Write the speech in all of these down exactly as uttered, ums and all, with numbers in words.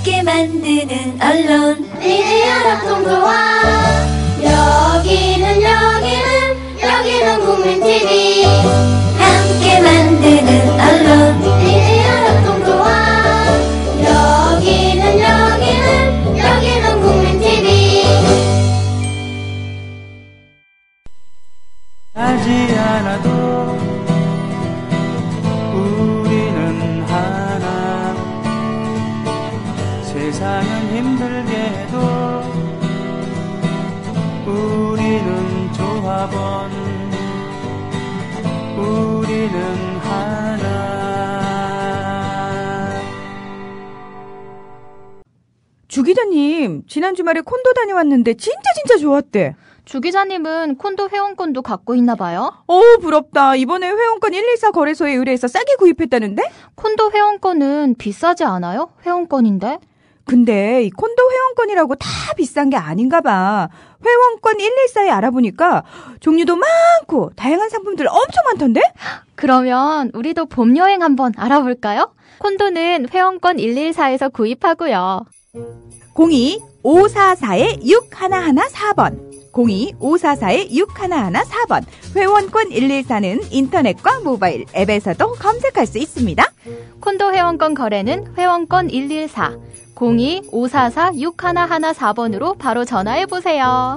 함께 만드는 언론 미디어 협동조합. 여기는 여기는 여기는 국민티비. 함께 만드는 언론 미디어 협동조합. 여기는 여기는 여기는 국민티비. 하지 않아도 우리는 하나. 세상은 힘들게 해도 우리는 조합원. 우리는 하나. 주 기자님, 지난 주말에 콘도 다녀왔는데 진짜 진짜 좋았대. 주 기자님은 콘도 회원권도 갖고 있나 봐요? 오, 부럽다. 이번에 회원권 일일사 거래소에 의뢰해서 싸게 구입했다는데? 콘도 회원권은 비싸지 않아요? 회원권인데? 근데 이 콘도 회원권이라고 다 비싼 게 아닌가 봐. 회원권 일일사에 알아보니까 종류도 많고 다양한 상품들 엄청 많던데? 그러면 우리도 봄 여행 한번 알아볼까요? 콘도는 회원권 일일사에서 구입하고요. 공이 오사사 육일일사 번 공이 오사사 육일일사 번 회원권 일일사는 인터넷과 모바일 앱에서도 검색할 수 있습니다. 콘도 회원권 거래는 회원권 일일사 공이 오사사 육일일사 번으로 바로 전화해보세요.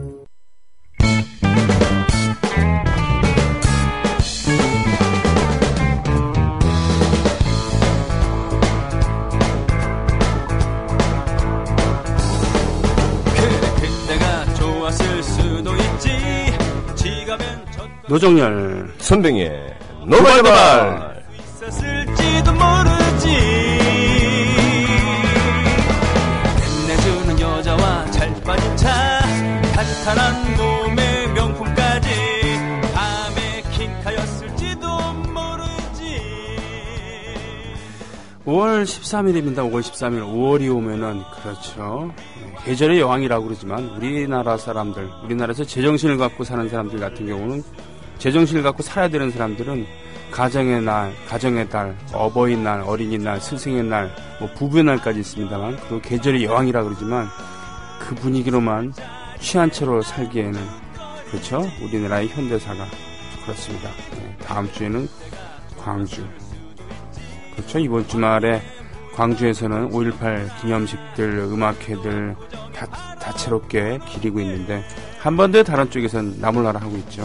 노정열 손병의 노발노발. 있었을지도 모르지. 끝내주는 여자와 잘 빠진 차, 탄탄한 몸의 명품까지 밤에 킹카였을지도 모르지. 오월 십삼일입니다. 오월 십삼일. 오월이 오면은 그렇죠, 계절의 여왕이라고 그러지만 우리나라 사람들, 우리나라에서 제정신을 갖고 사는 사람들 같은 경우는, 제정신을 갖고 살아야 되는 사람들은 가정의 날, 가정의 달, 어버이날, 어린이날, 스승의 날, 뭐 부부의 날까지 있습니다만, 그 계절의 여왕이라 그러지만 그 분위기로만 취한 채로 살기에는, 그렇죠, 우리나라의 현대사가 그렇습니다. 네, 다음 주에는 광주, 그렇죠, 이번 주말에 광주에서는 오일팔 기념식들, 음악회들 다, 다채롭게 기리고 있는데, 한 번 더 다른 쪽에서는 나몰라라 하고 있죠.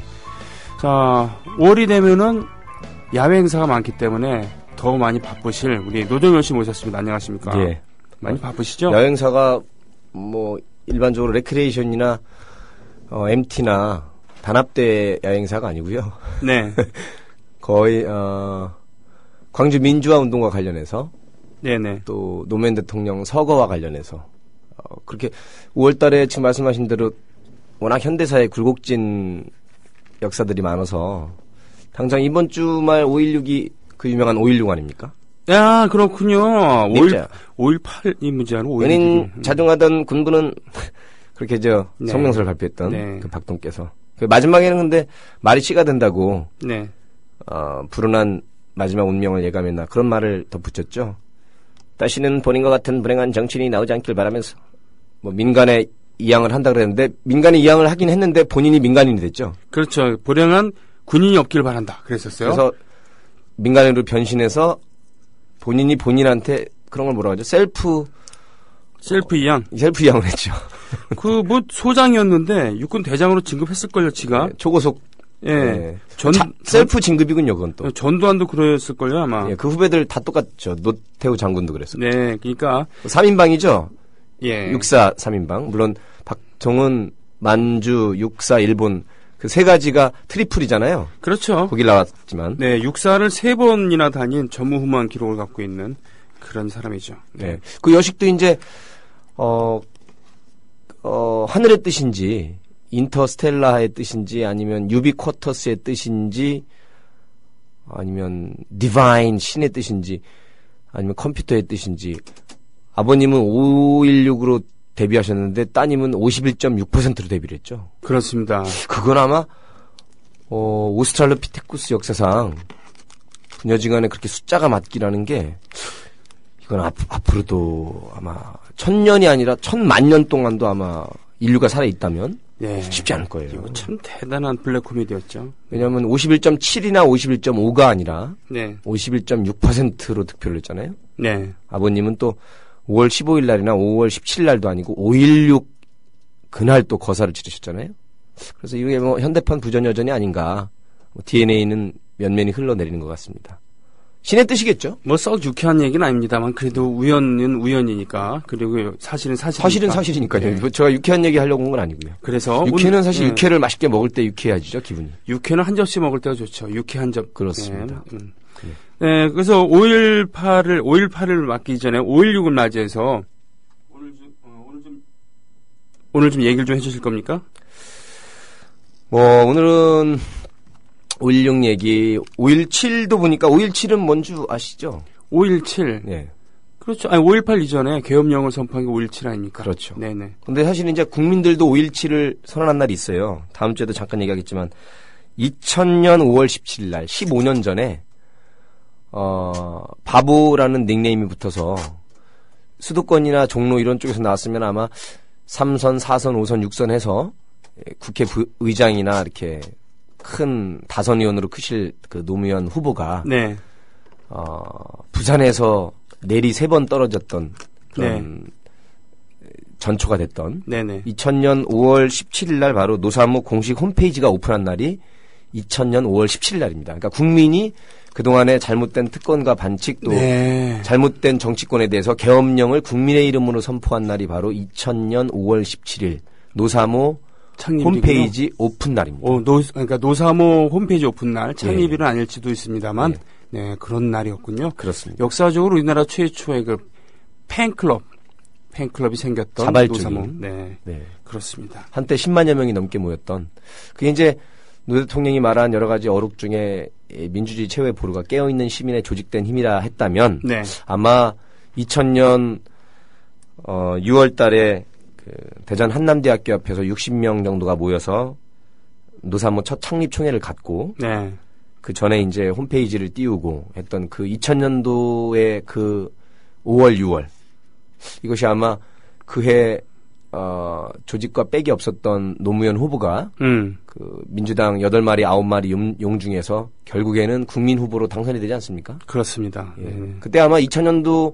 자, 오월이 되면은 야외 행사가 많기 때문에 더 많이 바쁘실 우리 노정열 씨 모셨습니다. 안녕하십니까? 예. 많이 바쁘시죠? 야외 행사가 뭐 일반적으로 레크레이션이나 어, 엠티나 단합대 야외 행사가 아니고요. 네. 거의 어, 광주 민주화 운동과 관련해서, 네네. 또 노무현 대통령 서거와 관련해서 어, 그렇게 오월달에 지금 말씀하신 대로 워낙 현대사의 굴곡진 역사들이 많아서 당장 이번 주말 오일육이 그 유명한 오일육 아닙니까? 야, 그렇군요. 네, 오일팔이 문제는 오일육이. 연인 자중하던 군부는 그렇게 저 네. 성명서를 발표했던 네. 그 박동께서 그 마지막에는 근데 말이 씨가 된다고, 네. 어, 불운한 마지막 운명을 예감했나 그런 말을 덧붙였죠. 다시는 본인과 같은 불행한 정치인이 나오지 않길 바라면서 뭐 민간에 이양을 한다 그랬는데, 민간에 이양을 하긴 했는데 본인이 민간인이 됐죠. 그렇죠. 불행한 군인이 없길 바란다 그랬었어요. 그래서 민간인으로 변신해서 본인이 본인한테 그런 걸 뭐라고 하죠? 셀프 셀프 이양. 셀프 이양을 했죠. 그 뭐 소장이었는데 육군 대장으로 진급했을걸요, 지가. 네, 초고속. 예. 네. 전, 자, 셀프 진급이군요, 그건 또. 전두환도 그랬을걸요, 아마. 예, 그 후배들 다 똑같죠. 노태우 장군도 그랬어요. 네, 그러니까 삼 인방이죠. 예. 육사 삼 인방. 물론 박정은, 만주, 육사, 일본 그 세 가지가 트리플이잖아요. 그렇죠. 거기 나왔지만. 네, 육사를 세 번이나 다닌 전무후무한 기록을 갖고 있는 그런 사람이죠. 네. 네. 그 여식도 이제 어, 어, 하늘의 뜻인지 인터스텔라의 뜻인지 아니면 유비쿼터스의 뜻인지 아니면 디바인 신의 뜻인지 아니면 컴퓨터의 뜻인지, 아버님은 오일육으로 데뷔하셨는데 따님은 오십일 점 육 퍼센트로 데뷔를 했죠. 그렇습니다. 그건 아마 어, 오스트랄로피테쿠스 역사상 부녀지간에 그렇게 숫자가 맞기라는 게 이건 앞, 앞으로도 아마 천년이 아니라 천만 년 동안도 아마 인류가 살아있다면 네. 쉽지 않을 거예요. 이거 참 대단한 블랙 코미디였죠. 왜냐하면 오십일 점 칠이나 오십일 점 오가 아니라 네. 오십일 점 육 퍼센트로 득표를 했잖아요. 네. 아버님은 또 오월 십오일 날이나 오월 십칠일 날도 아니고 오일육 그날 또 거사를 치르셨잖아요. 그래서 이게 뭐 현대판 부전여전이 아닌가. 뭐 디엔에이는 면면이 흘러내리는 것 같습니다. 신의 뜻이겠죠? 뭐 썩 유쾌한 얘기는 아닙니다만 그래도 우연은 우연이니까 그리고 사실은 사실이니까. 사실은 사실이니까요. 네. 제가 유쾌한 얘기 하려고 한 건 아니고요. 그래서 육회는 오늘- 사실 네. 육회를 맛있게 먹을 때 유쾌해지죠, 기분이. 육회는 한 접시 먹을 때가 좋죠. 육회 한 접. 그렇습니다. 네. 음. 네, 그래서 오일팔을 오일팔을 맞기 전에 오일육을 맞이해서 오늘 좀 어, 오늘 좀 오늘 좀 얘기를 좀 해주실 겁니까? 뭐 오늘은 오일육 얘기, 오일칠도 보니까 오일칠은 뭔지 아시죠? 오일칠. 네. 그렇죠. 아니 오일팔 이전에 계엄령을 선포한 게 오일칠 아닙니까? 그렇죠. 네네. 근데 사실 이제 국민들도 오일칠을 선언한 날이 있어요. 다음 주에도 잠깐 얘기하겠지만 이천 년 오월 십칠일 날 십오 년 전에 어 바보라는 닉네임이 붙어서 수도권이나 종로 이런 쪽에서 나왔으면 아마 삼 선, 사 선, 오 선, 육 선 해서 국회 부, 의장이나 이렇게 큰 다선 의원으로 크실 그 노무현 후보가 네. 어, 부산에서 내리 세 번 떨어졌던 그런 전초가 됐던 네네. 이천 년 오월 십칠일 날 바로 노사모 공식 홈페이지가 오픈한 날이 이천 년 오월 십칠일 날입니다. 그러니까 국민이 그동안의 잘못된 특권과 반칙 또 네. 잘못된 정치권에 대해서 계엄령을 국민의 이름으로 선포한 날이 바로 이천 년 오월 십칠일 노사모 창립이군요. 홈페이지 오픈 날입니다. 어, 노, 그러니까 노사모 홈페이지 오픈 날 창립일은 아닐지도 있습니다만 네. 네, 그런 날이었군요. 그렇습니다. 역사적으로 우리나라 최초의 그 팬클럽 팬클럽이 생겼던 자발적인. 노사모. 네. 네. 그렇습니다. 한때 십만여 명이 넘게 모였던 그게 이제 노 대통령이 말한 여러 가지 어록 중에 민주주의 최후의 보루가 깨어있는 시민의 조직된 힘이라 했다면 네. 아마 이천 년 어, 유월 달에 그 대전 한남대학교 앞에서 육십 명 정도가 모여서 노사모 첫 창립 총회를 갖고 네. 그 전에 이제 홈페이지를 띄우고 했던 그 이천 년도의 그 오월, 유월 이것이 아마 그해 어, 조직과 빽이 없었던 노무현 후보가 음. 그 민주당 여덟 마리, 아홉 마리 용, 용 중에서 결국에는 국민 후보로 당선이 되지 않습니까? 그렇습니다. 예. 네. 그때 아마 이천 년도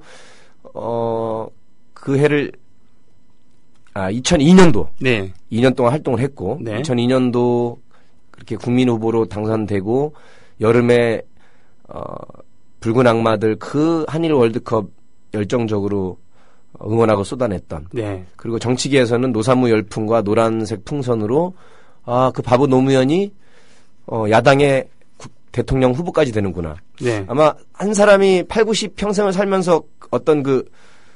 어, 그 해를 아 이천이 년도 네. 이 년 동안 활동을 했고 네. 이천이 년도 그렇게 국민 후보로 당선되고 여름에 어, 붉은 악마들 그 한일 월드컵 열정적으로 응원하고 쏟아냈던 네. 그리고 정치계에서는 노사모 열풍과 노란색 풍선으로 아 그 바보 노무현이 어, 야당의 구, 대통령 후보까지 되는구나. 네. 아마 한 사람이 팔구십 평생을 살면서 어떤 그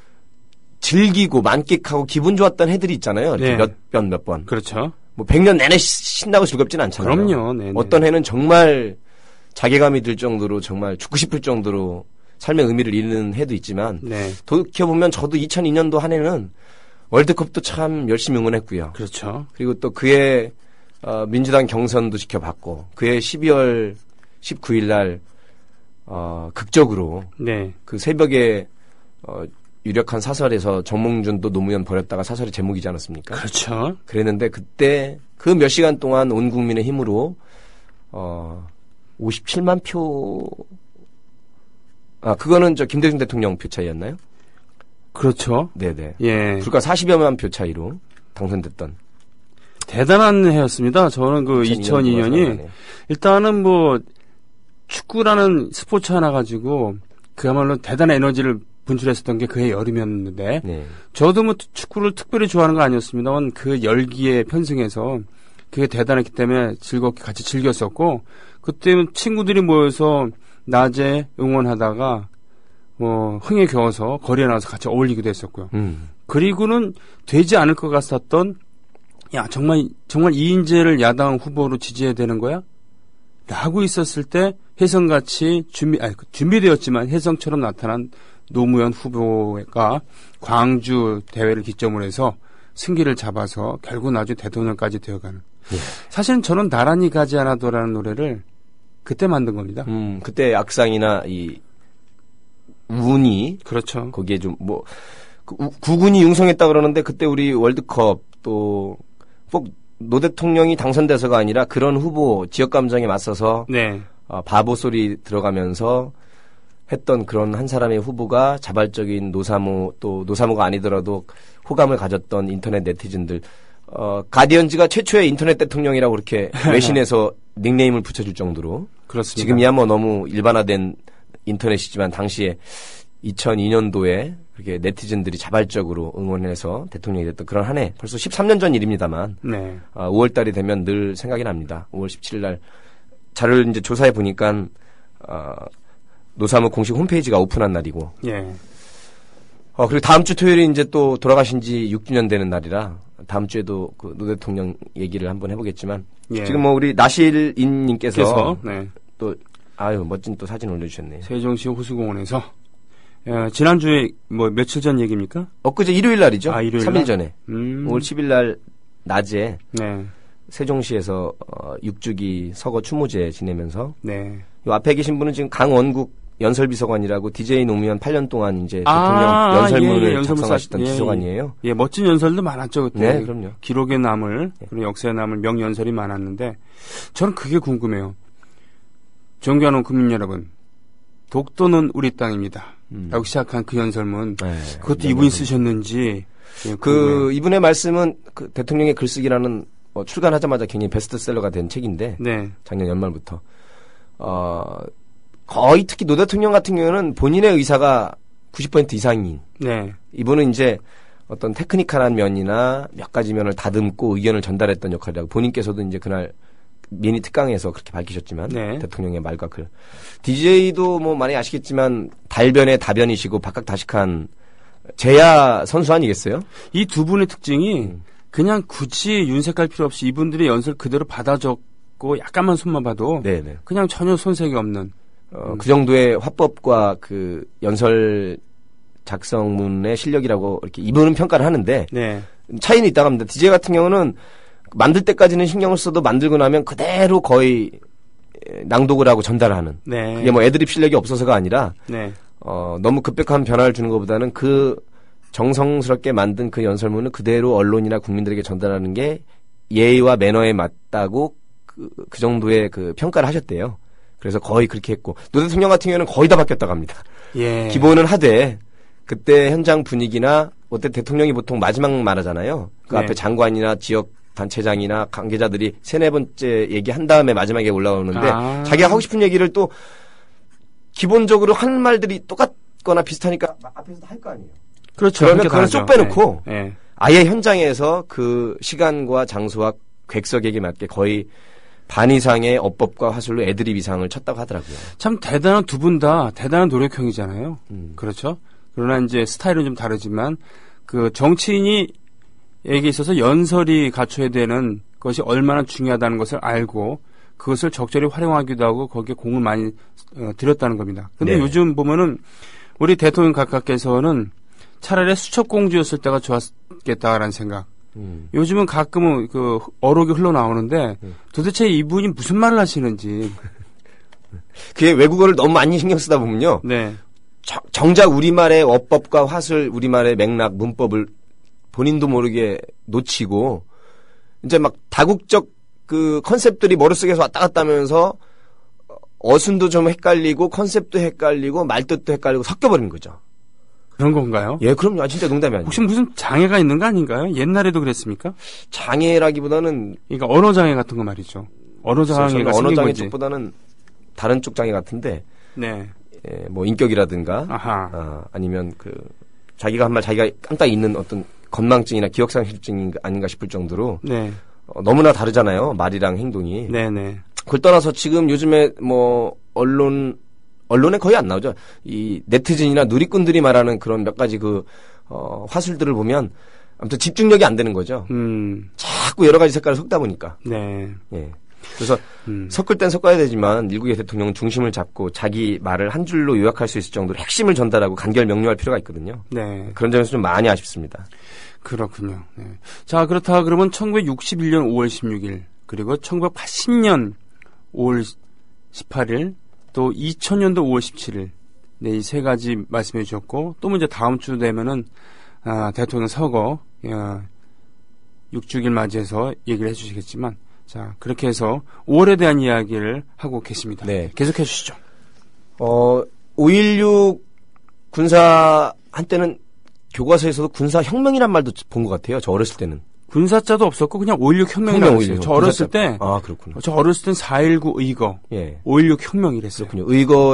즐기고 만끽하고 기분 좋았던 해들이 있잖아요. 이렇게 네. 몇 번 몇 번. 그렇죠. 뭐 백 년 내내 시- 신나고 즐겁진 않잖아요. 그럼요. 네네. 어떤 해는 정말 자괴감이 들 정도로 정말 죽고 싶을 정도로 삶의 의미를 잃는 해도 있지만 네. 돌이켜보면 저도 이천이 년도 한 해는 월드컵도 참 열심히 응원했고요. 그렇죠. 그리고 또 그해 어, 민주당 경선도 지켜봤고 그해 십이월 십구일 날 어, 극적으로 네. 그 새벽에 어, 유력한 사설에서 정몽준도 노무현 버렸다가 사설의 제목이지 않았습니까? 그렇죠. 그랬는데 그때 그 몇 시간 동안 온 국민의 힘으로 어, 오십칠만 표 아, 그거는 저 김대중 대통령 표 차이였나요? 그렇죠. 네네. 예. 불과 사십여만 표 차이로 당선됐던. 대단한 해였습니다. 저는 그 이천이 년이 일단은 뭐 축구라는 스포츠 하나 가지고 그야말로 대단한 에너지를 분출했었던 게 그해 여름이었는데 네. 저도 뭐 축구를 특별히 좋아하는 건 아니었습니다만 그 열기에 편승해서 그게 대단했기 때문에 즐겁게 같이 즐겼었고 그때 친구들이 모여서 낮에 응원하다가 뭐 흥에 겨워서 거리에 나와서 같이 어울리기도 했었고요. 음. 그리고는 되지 않을 것 같았던 야 정말 정말 이인재를 야당 후보로 지지해야 되는 거야? 라고 있었을 때 혜성같이 준비 아니 준비되었지만 혜성처럼 나타난 노무현 후보가 광주 대회를 기점으로 해서 승기를 잡아서 결국 나중에 대통령까지 되어가는. 예. 사실은 저는 나란히 가지 않아도라는 노래를 그때 만든 겁니다. 음, 그때 악상이나 이 운이 그렇죠. 거기에 좀 뭐 구군이 융성했다 그러는데 그때 우리 월드컵 또 꼭 노 대통령이 당선돼서가 아니라 그런 후보 지역 감정에 맞서서 네. 어, 바보 소리 들어가면서 했던 그런 한 사람의 후보가 자발적인 노사모 또 노사모가 아니더라도 호감을 가졌던 인터넷 네티즌들 어, 가디언즈가 최초의 인터넷 대통령이라고 그렇게 외신에서 닉네임을 붙여줄 정도로 그렇습니다. 지금이야 뭐 너무 일반화된 인터넷이지만 당시에 이천이 년도에 그렇게 네티즌들이 자발적으로 응원해서 대통령이 됐던 그런 한 해 벌써 십삼 년 전 일입니다만 네. 어, 오월 달이 되면 늘 생각이 납니다. 오월 십칠일 날 자료를 이제 조사해 보니까 어, 노사모 공식 홈페이지가 오픈한 날이고 예. 어, 그리고 다음 주 토요일이 이제 또 돌아가신 지 육 주년 되는 날이라 다음 주에도 그 노 대통령 얘기를 한번 해보겠지만 예. 지금 뭐 우리 나실인님께서 그래서 네. 또 아유 멋진 또 사진 올려주셨네요. 세종시 호수공원에서 어, 지난주에 뭐 며칠 전 얘기입니까? 엊그제 일요일 날이죠. 아, 일요일 삼 일 날? 전에. 음. 오월 십일 날 낮에 네. 세종시에서 어, 육 주기 서거 추모제 지내면서 네. 요 앞에 계신 분은 지금 강원국 연설비서관이라고 디제이 노무현 팔 년 동안 이제 아, 대통령 연설문을 예, 예, 연설문 작성하셨던 사- 예, 비서관이에요. 예, 멋진 연설도 많았죠, 그때. 네, 그럼요. 기록에 남을, 그런 역사에 남을 명연설이 많았는데, 저는 그게 궁금해요. 존경하는 국민 여러분, 독도는 우리 땅입니다. 음. 라고 시작한 그 연설문, 네, 그것도 네, 이분이 네. 쓰셨는지, 예, 그 궁금해요. 이분의 말씀은 그 대통령의 글쓰기라는 어, 출간하자마자 굉장히 베스트셀러가 된 책인데 네, 작년 연말부터 어, 거의 특히 노 대통령 같은 경우는 본인의 의사가 구십 퍼센트 이상인 네, 이분은 이제 어떤 테크니컬한 면이나 몇 가지 면을 다듬고 의견을 전달했던 역할이라고 본인께서도 이제 그날 미니 특강에서 그렇게 밝히셨지만 네. 대통령의 말과 글 디제이도 뭐 많이 아시겠지만 달변의 다변이시고 박학다식한 제야 선수 아니겠어요? 이 두 분의 특징이 음. 그냥 굳이 윤색할 필요 없이 이분들의 연설 그대로 받아 적고 약간만 손만 봐도 네네. 그냥 전혀 손색이 없는 어, 그 정도의 화법과 그 연설 작성문의 실력이라고 이렇게 이분은 평가를 하는데 네, 차이는 있다고 합니다. 디제이 같은 경우는 만들 때까지는 신경을 써도 만들고 나면 그대로 거의 낭독을 하고 전달을 하는. 네, 이게 뭐 애드립 실력이 없어서가 아니라 네, 어, 너무 급격한 변화를 주는 것보다는 그 정성스럽게 만든 그 연설문을 그대로 언론이나 국민들에게 전달하는 게 예의와 매너에 맞다고 그, 그 정도의 그 평가를 하셨대요. 그래서 거의 그렇게 했고 노 대통령 같은 경우는 거의 다 바뀌었다고 합니다. 예, 기본은 하되 그때 현장 분위기나 어때 대통령이 보통 마지막 말하잖아요. 그 네. 앞에 장관이나 지역 단체장이나 관계자들이 세네 번째 얘기한 다음에 마지막에 올라오는데 아. 자기가 하고 싶은 얘기를 또 기본적으로 하는 말들이 똑같거나 비슷하니까 앞에서 할 거 아니에요. 그렇죠. 그러면 그렇게 그건 하죠. 쏙 빼놓고 네, 네. 아예 현장에서 그 시간과 장소와 객석에게 맞게 거의 반 이상의 어법과 화술로 애드립 이상을 쳤다고 하더라고요. 참 대단한 두 분 다 대단한 노력형이잖아요. 음. 그렇죠. 그러나 이제 스타일은 좀 다르지만 그 정치인이 에게 있어서 연설이 갖춰야 되는 것이 얼마나 중요하다는 것을 알고 그것을 적절히 활용하기도 하고 거기에 공을 많이 어, 들였다는 겁니다. 근데 네. 요즘 보면은 우리 대통령 각하께서는 차라리 수첩공주였을 때가 좋았겠다라는 생각. 음. 요즘은 가끔은 그 어록이 흘러나오는데 도대체 이분이 무슨 말을 하시는지. 그게 외국어를 너무 많이 신경 쓰다 보면요. 네. 정- 정작 우리말의 어법과 화술, 우리말의 맥락, 문법을 본인도 모르게 놓치고 이제 막 다국적 그 컨셉들이 머릿속에서 왔다 갔다 하면서 어순도 좀 헷갈리고 컨셉도 헷갈리고 말뜻도 헷갈리고 섞여버리는 거죠. 그런 건가요? 예, 그럼요. 아, 진짜 농담이 아니에요. 혹시 무슨 장애가 있는 거 아닌가요? 옛날에도 그랬습니까? 장애라기보다는 그러니까 언어 장애 같은 거 말이죠. 언어 장애가 저는 언어 생긴 장애 거지. 쪽보다는 다른 쪽 장애 같은데 네. 예, 뭐 인격이라든가 아하. 아, 아니면 그 자기가 한 말 자기가 깜딱 잊는 어떤 건망증이나 기억상실증이 아닌가 싶을 정도로 네. 어, 너무나 다르잖아요. 말이랑 행동이. 네네. 그걸 떠나서 지금 요즘에 뭐 언론 언론에 거의 안 나오죠. 이 네티즌이나 누리꾼들이 말하는 그런 몇 가지 그 어, 화술들을 보면 아무튼 집중력이 안 되는 거죠. 음. 자꾸 여러 가지 색깔을 섞다 보니까. 네. 예. 그래서 음. 섞을 땐 섞어야 되지만 일국의 대통령은 중심을 잡고 자기 말을 한 줄로 요약할 수 있을 정도로 핵심을 전달하고 간결 명료할 필요가 있거든요. 네. 그런 점에서 좀 많이 아쉽습니다. 그렇군요. 네. 자, 그렇다 그러면 천구백육십일 년 오월 십육일 그리고 천구백팔십 년 오월 십팔일 또 이천 년도 오월 십칠일 네, 이 세 가지 말씀해 주셨고, 또 이제 다음 주 되면은, 아, 대통령 서거, 어, 육 주기를 맞이해서 얘기를 해 주시겠지만, 자, 그렇게 해서 오월에 대한 이야기를 하고 계십니다. 네. 계속해 주시죠. 어, 오일육 군사, 한때는 교과서에서도 군사혁명이란 말도 본 것 같아요. 저 어렸을 때는. 군사자도 없었고, 그냥 오일육 혁명이라고 혁명, 했어요. 오일육. 저 어렸을 때, 아, 그렇구나. 저 어렸을 땐 사일구 의거, 예. 오일육 혁명이랬어요. 그렇군요.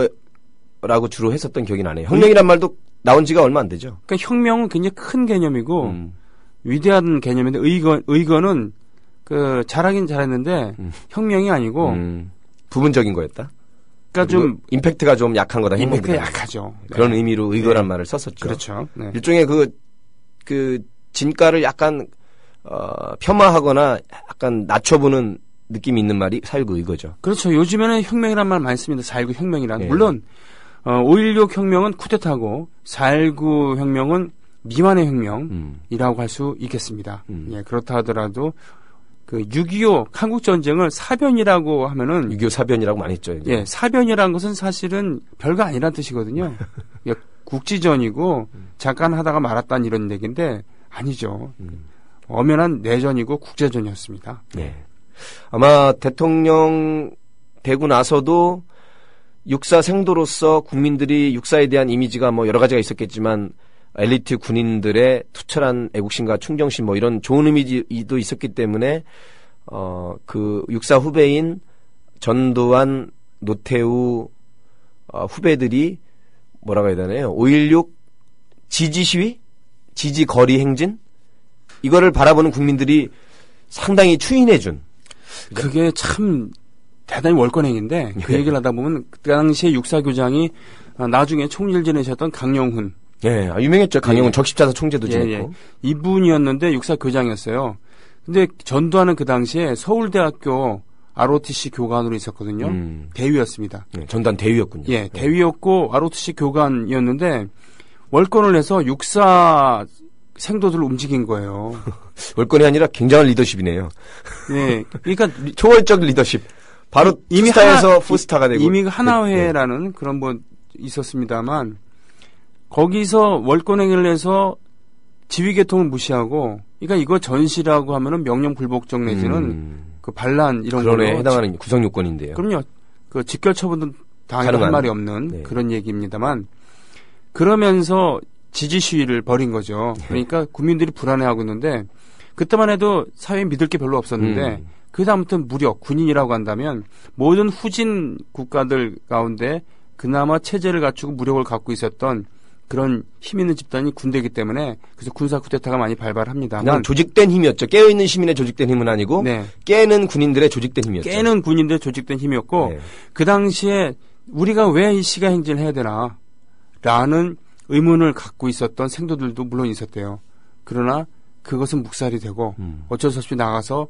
의거라고 주로 했었던 기억이 나네요. 혁명이란 말도 나온 지가 얼마 안 되죠. 그러니까 혁명은 굉장히 큰 개념이고, 음. 위대한 개념인데, 의거, 의거는, 그, 잘하긴 잘했는데, 음. 혁명이 아니고, 음. 부분적인 거였다. 그러니까 좀, 임팩트가 좀 약한 거다. 임팩트가 혁명보다. 약하죠. 그런 네. 의미로 의거란 네. 말을 썼었죠. 그렇죠. 네. 일종의 그, 그, 진가를 약간, 어, 폄하하거나 약간 낮춰보는 느낌이 있는 말이 사일구 의거죠. 그렇죠. 요즘에는 혁명이란 말 많이 씁니다. 사일구 혁명이란. 네. 물론, 어, 오일육 혁명은 쿠데타고, 사일구 혁명은 미만의 혁명이라고 음. 할 수 있겠습니다. 음. 예, 그렇다 하더라도, 그 육이오 한국전쟁을 사변이라고 하면은, 유교 사변이라고 많이 했죠. 이제. 예, 사변이라는 것은 사실은 별거 아니란 뜻이거든요. 예, 국지전이고, 잠깐 하다가 말았다는 이런 얘기인데, 아니죠. 음. 엄연한 내전이고 국제전이었습니다. 네. 아마 대통령 되고 나서도 육사 생도로서 국민들이 육사에 대한 이미지가 뭐 여러 가지가 있었겠지만 엘리트 군인들의 투철한 애국심과 충정심 뭐 이런 좋은 이미지도 있었기 때문에 어, 그 육사 후배인 전두환, 노태우 어, 후배들이 뭐라고 해야 되나요? 오일육 지지 시위? 지지 거리 행진? 이거를 바라보는 국민들이 상당히 추인해준. 그게 참 대단히 월권행인데 그 예. 얘기를 하다 보면 그 당시에 육사교장이 나중에 총리를 지내셨던 강영훈. 예, 아, 유명했죠. 강영훈 예. 적십자사 총재도 예, 지냈고. 예. 이분이었는데 육사교장이었어요. 근데 전두환은 그 당시에 서울대학교 알오티씨 교관으로 있었거든요. 음. 대위였습니다. 예, 전단 대위였군요. 예, 대위였고 알오티씨 교관이었는데 월권을 해서 육사 생도들을 움직인 거예요. 월권이 아니라 굉장한 리더십이네요. 예, 그러니까 초월적 리더십. 바로 이미 투스타에서 하나- 포스타가 되고. 이미 하나회라는 그런 뭐 있었습니다만 거기서 월권행위를 해서 지휘계통을 무시하고, 그러니까 이거 전시라고 하면은 명령불복종 내지는 음, 그 반란 이런 그런에 걸로 해당하는 구성 요건인데요. 그럼요. 그 직결 처분도 당해도 할 가능한. 말이 없는 네. 그런 얘기입니다만 그러면서 지지 시위를 벌인 거죠. 그러니까 국민들이 불안해하고 있는데 그때만 해도 사회에 믿을 게 별로 없었는데 음. 그 다음부터는 무려 군인이라고 한다면 모든 후진 국가들 가운데 그나마 체제를 갖추고 무력을 갖고 있었던 그런 힘 있는 집단이 군대이기 때문에 그래서 군사 쿠데타가 많이 발발합니다만 그냥 조직된 힘이었죠. 깨어있는 시민의 조직된 힘은 아니고 네. 깨는 군인들의 조직된 힘이었죠. 깨는 군인들 조직된 힘이었고 네. 그 당시에 우리가 왜 이 시가 행진을 해야 되나 라는 의문을 갖고 있었던 생도들도 물론 있었대요. 그러나 그것은 묵살이 되고 음. 어쩔 수 없이 나가서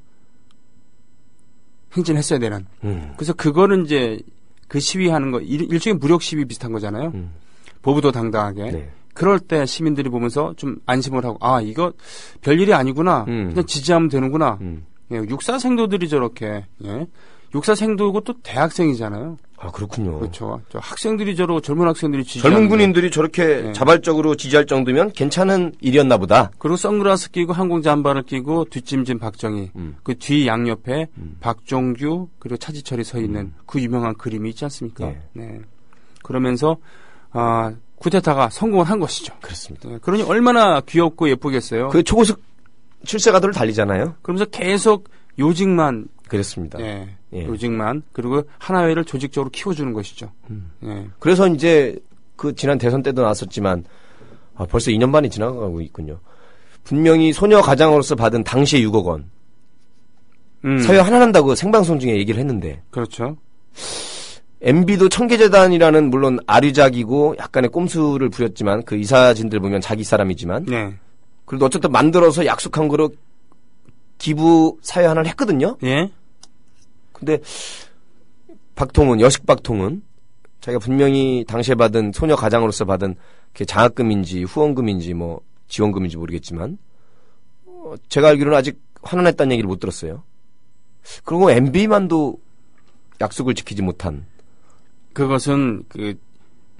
행진했어야 되는. 음. 그래서 그거는 이제 그 시위하는 거 일, 일종의 무력 시위 비슷한 거잖아요. 음. 보부도 당당하게. 네. 그럴 때 시민들이 보면서 좀 안심을 하고 아 이거 별일이 아니구나. 음. 그냥 지지하면 되는구나. 음. 예, 육사생도들이 저렇게 예. 육사생도고 또 대학생이잖아요. 아 그렇군요. 그렇죠. 저 학생들이 저러고 젊은 학생들이 지지 젊은 군인들이 저렇게 네. 자발적으로 지지할 정도면 괜찮은 일이었나 보다. 그리고 선글라스 끼고 항공 잠바를 끼고 뒷짐진 박정희 음. 그 뒤 양옆에 음. 박종규 그리고 차지철이 서 있는 음. 그 유명한 그림이 있지 않습니까? 네. 네. 그러면서 아 쿠데타가 성공을 한 것이죠. 그렇습니다. 네. 그러니 얼마나 귀엽고 예쁘겠어요. 그 초고속 출세가도를 달리잖아요. 그러면서 계속 요직만 그렇습니다. 예, 예. 요직만 그리고 하나회를 조직적으로 키워주는 것이죠. 음. 예. 그래서 이제 그 지난 대선 때도 나왔었지만 아, 벌써 이 년 반이 지나가고 있군요. 분명히 소녀 가장으로서 받은 당시의 육억 원 음, 사회 하나난다고 생방송 중에 얘기를 했는데 그렇죠. 엠비도 청계재단이라는 물론 아류작이고 약간의 꼼수를 부렸지만 그 이사진들 보면 자기 사람이지만 네. 그래도 어쨌든 만들어서 약속한 거로 기부 사회 하나를 했거든요. 예. 근데 박통은 여식 박통은 자기가 분명히 당시에 받은 소녀 가장으로서 받은 그게 장학금인지 후원금인지 뭐 지원금인지 모르겠지만 어, 제가 알기로는 아직 환원했다는 얘기를 못 들었어요. 그리고 엠비만도 약속을 지키지 못한 그것은 그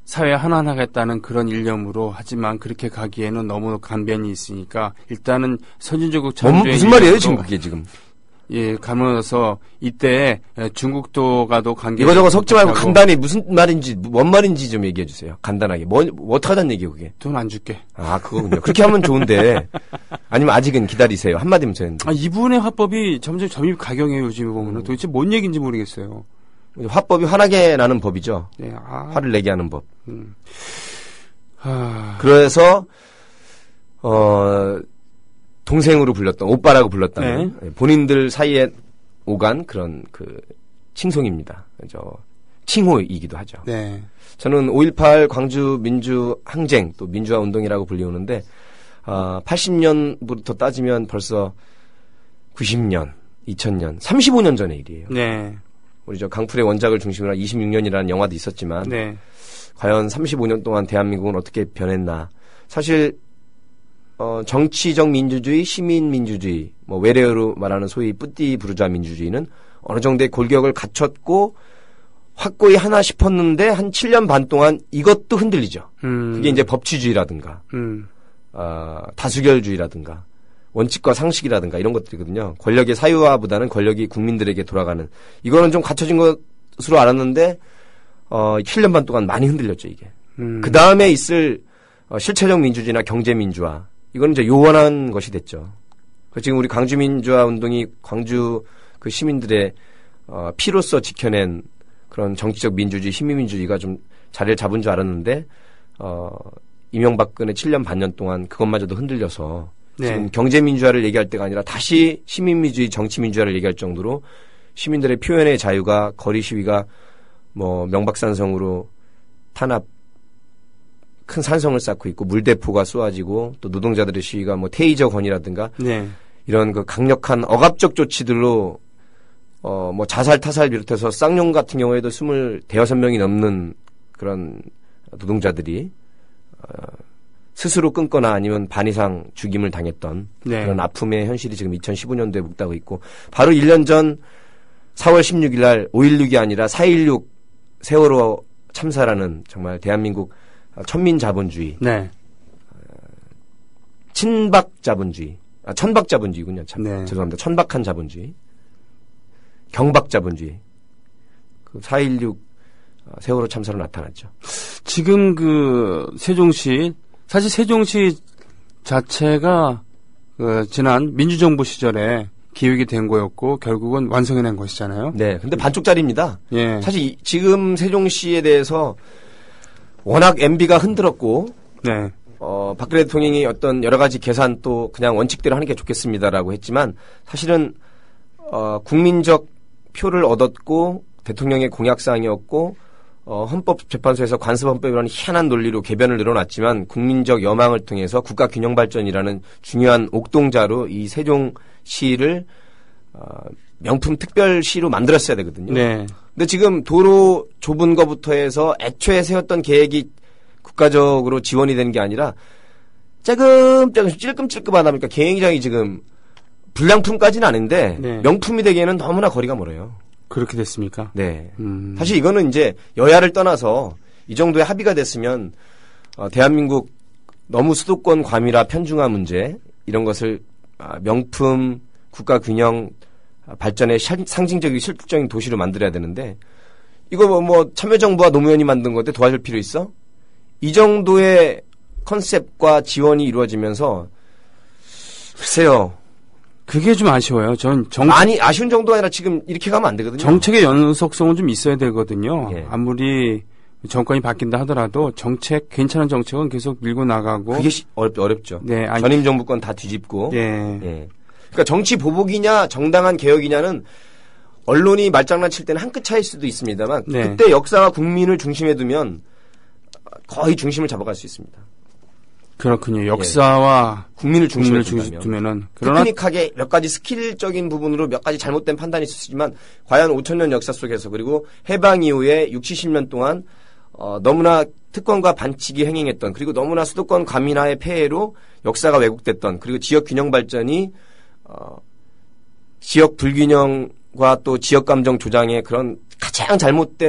사회 하나하겠다는 그런 일념으로 하지만 그렇게 가기에는 너무 간변이 있으니까 일단은 선진주국 뭔, 자주주의 무슨 말이에요 일념으로 지금 그게 지금? 예, 가면서 이때 중국도가도 관계 이거저거 섞지 말고 간단히 무슨 말인지 뭔 말인지 좀 얘기해 주세요. 간단하게. 뭐, 뭐 어떡하자는 얘기예요 그게? 돈 안 줄게. 아 그거군요. 그렇게 하면 좋은데 아니면 아직은 기다리세요. 한마디면 되는데. 아, 이분의 화법이 점점 점입 가경해요 요즘에 보면은 음. 도대체 뭔 얘기인지 모르겠어요. 화법이 화나게 나는 법이죠. 네, 아, 화를 내게 하는 법. 음. 아, 그래서 어 동생으로 불렸던 오빠라고 불렀다는 본인들 사이에 오간 그런 그 칭송입니다. 저 칭호이기도 하죠. 네, 저는 오일팔 광주 민주 항쟁 또 민주화 운동이라고 불리우는데 어, 팔십 년부터 따지면 벌써 구십 년, 이천 년, 삼십오 년 전의 일이에요. 네, 우리 저 강풀의 원작을 중심으로 한 이십육 년이라는 영화도 있었지만 네, 과연 삼십오 년 동안 대한민국은 어떻게 변했나. 사실 어, 정치적 민주주의, 시민 민주주의, 뭐 외래어로 말하는 소위 뿌띠 부르자 민주주의는 어느 정도의 골격을 갖췄고 확고히 하나 싶었는데 한 칠 년 반 동안 이것도 흔들리죠. 음, 그게 이제 법치주의라든가 음, 어, 다수결주의라든가 원칙과 상식이라든가 이런 것들이거든요. 권력의 사유화보다는 권력이 국민들에게 돌아가는 이거는 좀 갖춰진 것으로 알았는데 어, 칠 년 반 동안 많이 흔들렸죠 이게. 음. 그 다음에 있을 어, 실체적 민주주의나 경제 민주화 이거는 이제 요원한 것이 됐죠. 지금 우리 광주 민주화 운동이 광주 그 시민들의 어, 피로써 지켜낸 그런 정치적 민주주의, 시민민주주의가 좀 자리를 잡은 줄 알았는데 어, 이명박근혜 칠 년 반년 동안 그것마저도 흔들려서 네. 지금 경제 민주화를 얘기할 때가 아니라 다시 시민민주주의, 정치 민주화를 얘기할 정도로 시민들의 표현의 자유가 거리 시위가 뭐 명박산성으로 탄압 큰 산성을 쌓고 있고 물대포가 쏘아지고 또 노동자들의 시위가 뭐 테이저 건이라든가 네, 이런 그 강력한 억압적 조치들로 어 뭐 자살 타살 비롯해서 쌍용 같은 경우에도 스물대여섯 명이 넘는 그런 노동자들이 어 스스로 끊거나 아니면 반 이상 죽임을 당했던 네. 그런 아픔의 현실이 지금 이천십오 년도에 묵다고 있고 바로 일 년 전 사월 십육일 날 오일육이 아니라 사일육 세월호 참사라는 정말 대한민국 천민 자본주의, 네, 친박 자본주의, 아, 천박 자본주의군요. 참, 네. 죄송합니다. 천박한 자본주의, 경박 자본주의. 그 사일육 세월호 참사로 나타났죠. 지금 그 세종시 사실 세종시 자체가 그 지난 민주정부 시절에 기획이 된 거였고 결국은 완성해낸 것이잖아요. 네, 근데 반쪽짜리입니다. 예, 사실 이, 지금 세종시에 대해서 워낙 엠비가 흔들었고 네, 어, 박근혜 대통령이 어떤 여러 가지 계산 또 그냥 원칙대로 하는 게 좋겠습니다라고 했지만 사실은 어, 국민적 표를 얻었고 대통령의 공약사항이었고 어, 헌법재판소에서 관습헌법이라는 희한한 논리로 개변을 늘어놨지만 국민적 여망을 통해서 국가균형발전이라는 중요한 옥동자로 이 세종시를 어, 명품 특별시로 만들었어야 되거든요. 네, 근데 지금 도로 좁은 거부터 해서 애초에 세웠던 계획이 국가적으로 지원이 되는 게 아니라 조금조금 찔끔찔끔하다 보니까 계획장이 지금 불량품까지는 아닌데 네. 명품이 되기에는 너무나 거리가 멀어요. 그렇게 됐습니까? 네. 음, 사실 이거는 이제 여야를 떠나서 이 정도의 합의가 됐으면 어, 대한민국 너무 수도권 과밀화 편중화 문제 이런 것을 아, 명품 국가균형 발전의 상징적이고 실질적인 도시로 만들어야 되는데 이거 뭐, 뭐 참여정부와 노무현이 만든 건데 도와줄 필요 있어? 이 정도의 컨셉과 지원이 이루어지면서 글쎄요. 그게 좀 아쉬워요. 전 정, 아니 아쉬운 정도가 아니라 지금 이렇게 가면 안 되거든요. 정책의 연속성은 좀 있어야 되거든요. 예. 아무리 정권이 바뀐다 하더라도 정책 괜찮은 정책은 계속 밀고 나가고 그게 시, 어렵, 어렵죠. 네, 아니, 전임 정부권 다 뒤집고. 예. 예. 그러니까 정치 보복이냐 정당한 개혁이냐는 언론이 말장난 칠 때는 한 끗 차이일 수도 있습니다만 네. 그때 역사와 국민을 중심에 두면 거의 중심을 잡아갈 수 있습니다. 그렇군요. 역사와 국민을 중심에 국민을 중심 둔다면. 두면은 그러나 테크닉하게 몇 가지 스킬적인 부분으로 몇 가지 잘못된 판단이 있었지만 과연 오천 년 역사 속에서 그리고 해방 이후에 육십, 칠십 년 동안 어, 너무나 특권과 반칙이 행행했던 그리고 너무나 수도권 과민화의 폐해로 역사가 왜곡됐던 그리고 지역 균형 발전이 어, 지역 불균형과 또 지역 감정 조장의 그런 가장 잘못된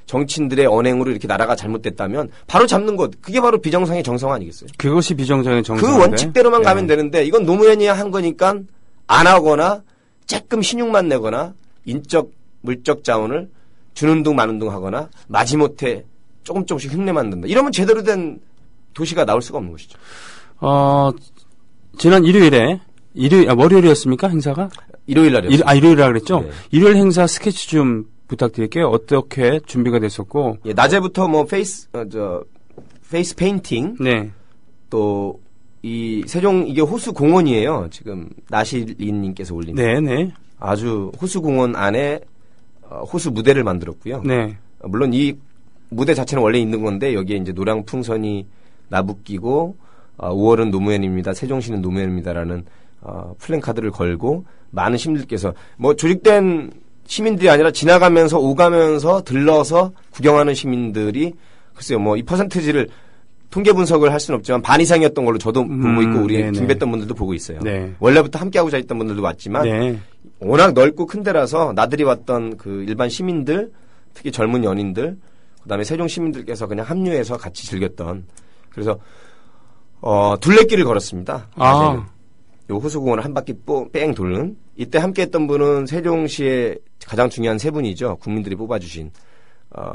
정치인들의 언행으로 이렇게 나라가 잘못됐다면 바로 잡는 것. 그게 바로 비정상의 정성 아니겠어요? 그것이 비정상의 정상. 그 원칙대로만 네. 가면 되는데 이건 노무현이 한 거니까 안 하거나 조금 신용만 내거나 인적 물적 자원을 주는 둥 마는 둥 하거나 마지못해 조금 조금씩 흉내 만든다. 이러면 제대로 된 도시가 나올 수가 없는 것이죠. 어, 지난 일요일에 일요일 아, 월요일이었습니까 행사가? 일요일 날이었어요. 일, 아 일요일이라 그랬죠. 네. 일요일 행사 스케치 좀 부탁드릴게요. 어떻게 준비가 됐었고? 예, 낮에부터 뭐 페이스 어, 저 페이스 페인팅 네. 또 이 세종 이게 호수 공원이에요. 지금 나시린님께서 올린 네, 네. 아주 호수 공원 안에 어, 호수 무대를 만들었고요. 네. 어, 물론 이 무대 자체는 원래 있는 건데 여기에 이제 노랑 풍선이 나부끼고 어, 오월은 노무현입니다. 세종시는 노무현입니다라는 어, 플랜카드를 걸고 많은 시민들께서 뭐 조직된 시민들이 아니라 지나가면서 오가면서 들러서 구경하는 시민들이 글쎄요 뭐 이 퍼센트지를 통계 분석을 할 수는 없지만 반 이상이었던 걸로 저도 보고 음, 있고 우리 네네. 준비했던 분들도 보고 있어요. 네. 원래부터 함께하고 자있던 분들도 왔지만 네. 워낙 넓고 큰 데라서 나들이 왔던 그 일반 시민들 특히 젊은 연인들 그다음에 세종 시민들께서 그냥 합류해서 같이 즐겼던 그래서 어 둘레길을 걸었습니다. 아. 요 호수공원을 한 바퀴 뽀, 뺑 돌는 이때 함께했던 분은 세종시의 가장 중요한 세 분이죠. 국민들이 뽑아주신 어,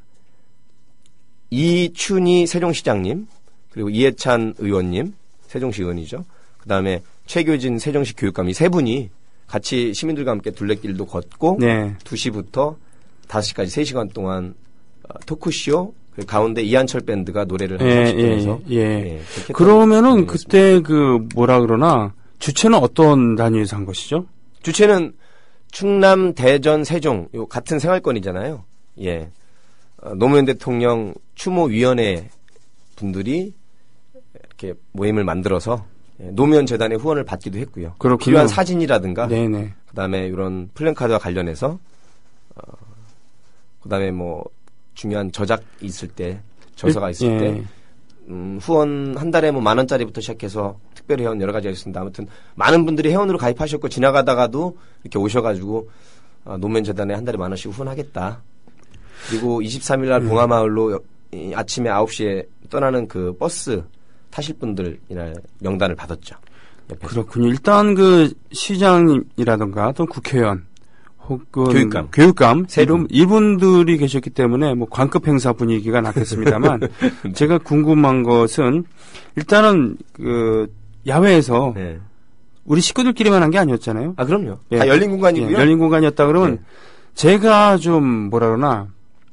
이춘희 세종시장님 그리고 이해찬 의원님 세종시 의원이죠. 그다음에 최교진 세종시 교육감 이 세 분이 같이 시민들과 함께 둘레길도 걷고 네. 두 시부터 다섯 시까지 세 시간 동안 어, 토크쇼 그 가운데 이한철 밴드가 노래를 한 예, 삼십 분에서 예, 예. 예, 그렇게 했던 그러면은 분이었습니다. 그때 그 뭐라 그러나 주체는 어떤 단위에서 한 것이죠? 주체는 충남, 대전, 세종 요 같은 생활권이잖아요. 예, 어, 노무현 대통령 추모위원회 분들이 이렇게 모임을 만들어서 예, 노무현 재단의 후원을 받기도 했고요. 그렇군요. 필요한 사진이라든가 네네. 그다음에 이런 플랜카드와 관련해서 어, 그다음에 뭐 중요한 저작 있을 때 저서가 있을 예. 때 음, 후원 한 달에 뭐 만 원짜리부터 시작해서 특별 회원 여러 가지가 있습니다. 아무튼 많은 분들이 회원으로 가입하셨고 지나가다가도 이렇게 오셔가지고 어, 노무현 재단에 한 달에 만 원씩 후원하겠다. 그리고 이십삼 일 날 음. 봉화마을로 여- 이 아침에 아홉 시에 떠나는 그 버스 타실 분들 이날 명단을 받았죠. 옆에서. 그렇군요. 일단 그 시장이라든가 또 국회의원 혹은 교육감. 교육감 세 이런 분. 이분들이 계셨기 때문에 뭐 관급 행사 분위기가 났겠습니다만 제가 궁금한 것은 일단은 그 야외에서 네. 우리 식구들끼리만 한 게 아니었잖아요. 아 그럼요. 예. 다 열린 공간이고요. 예, 열린 공간이었다 그러면 네. 제가 좀 뭐라 그러나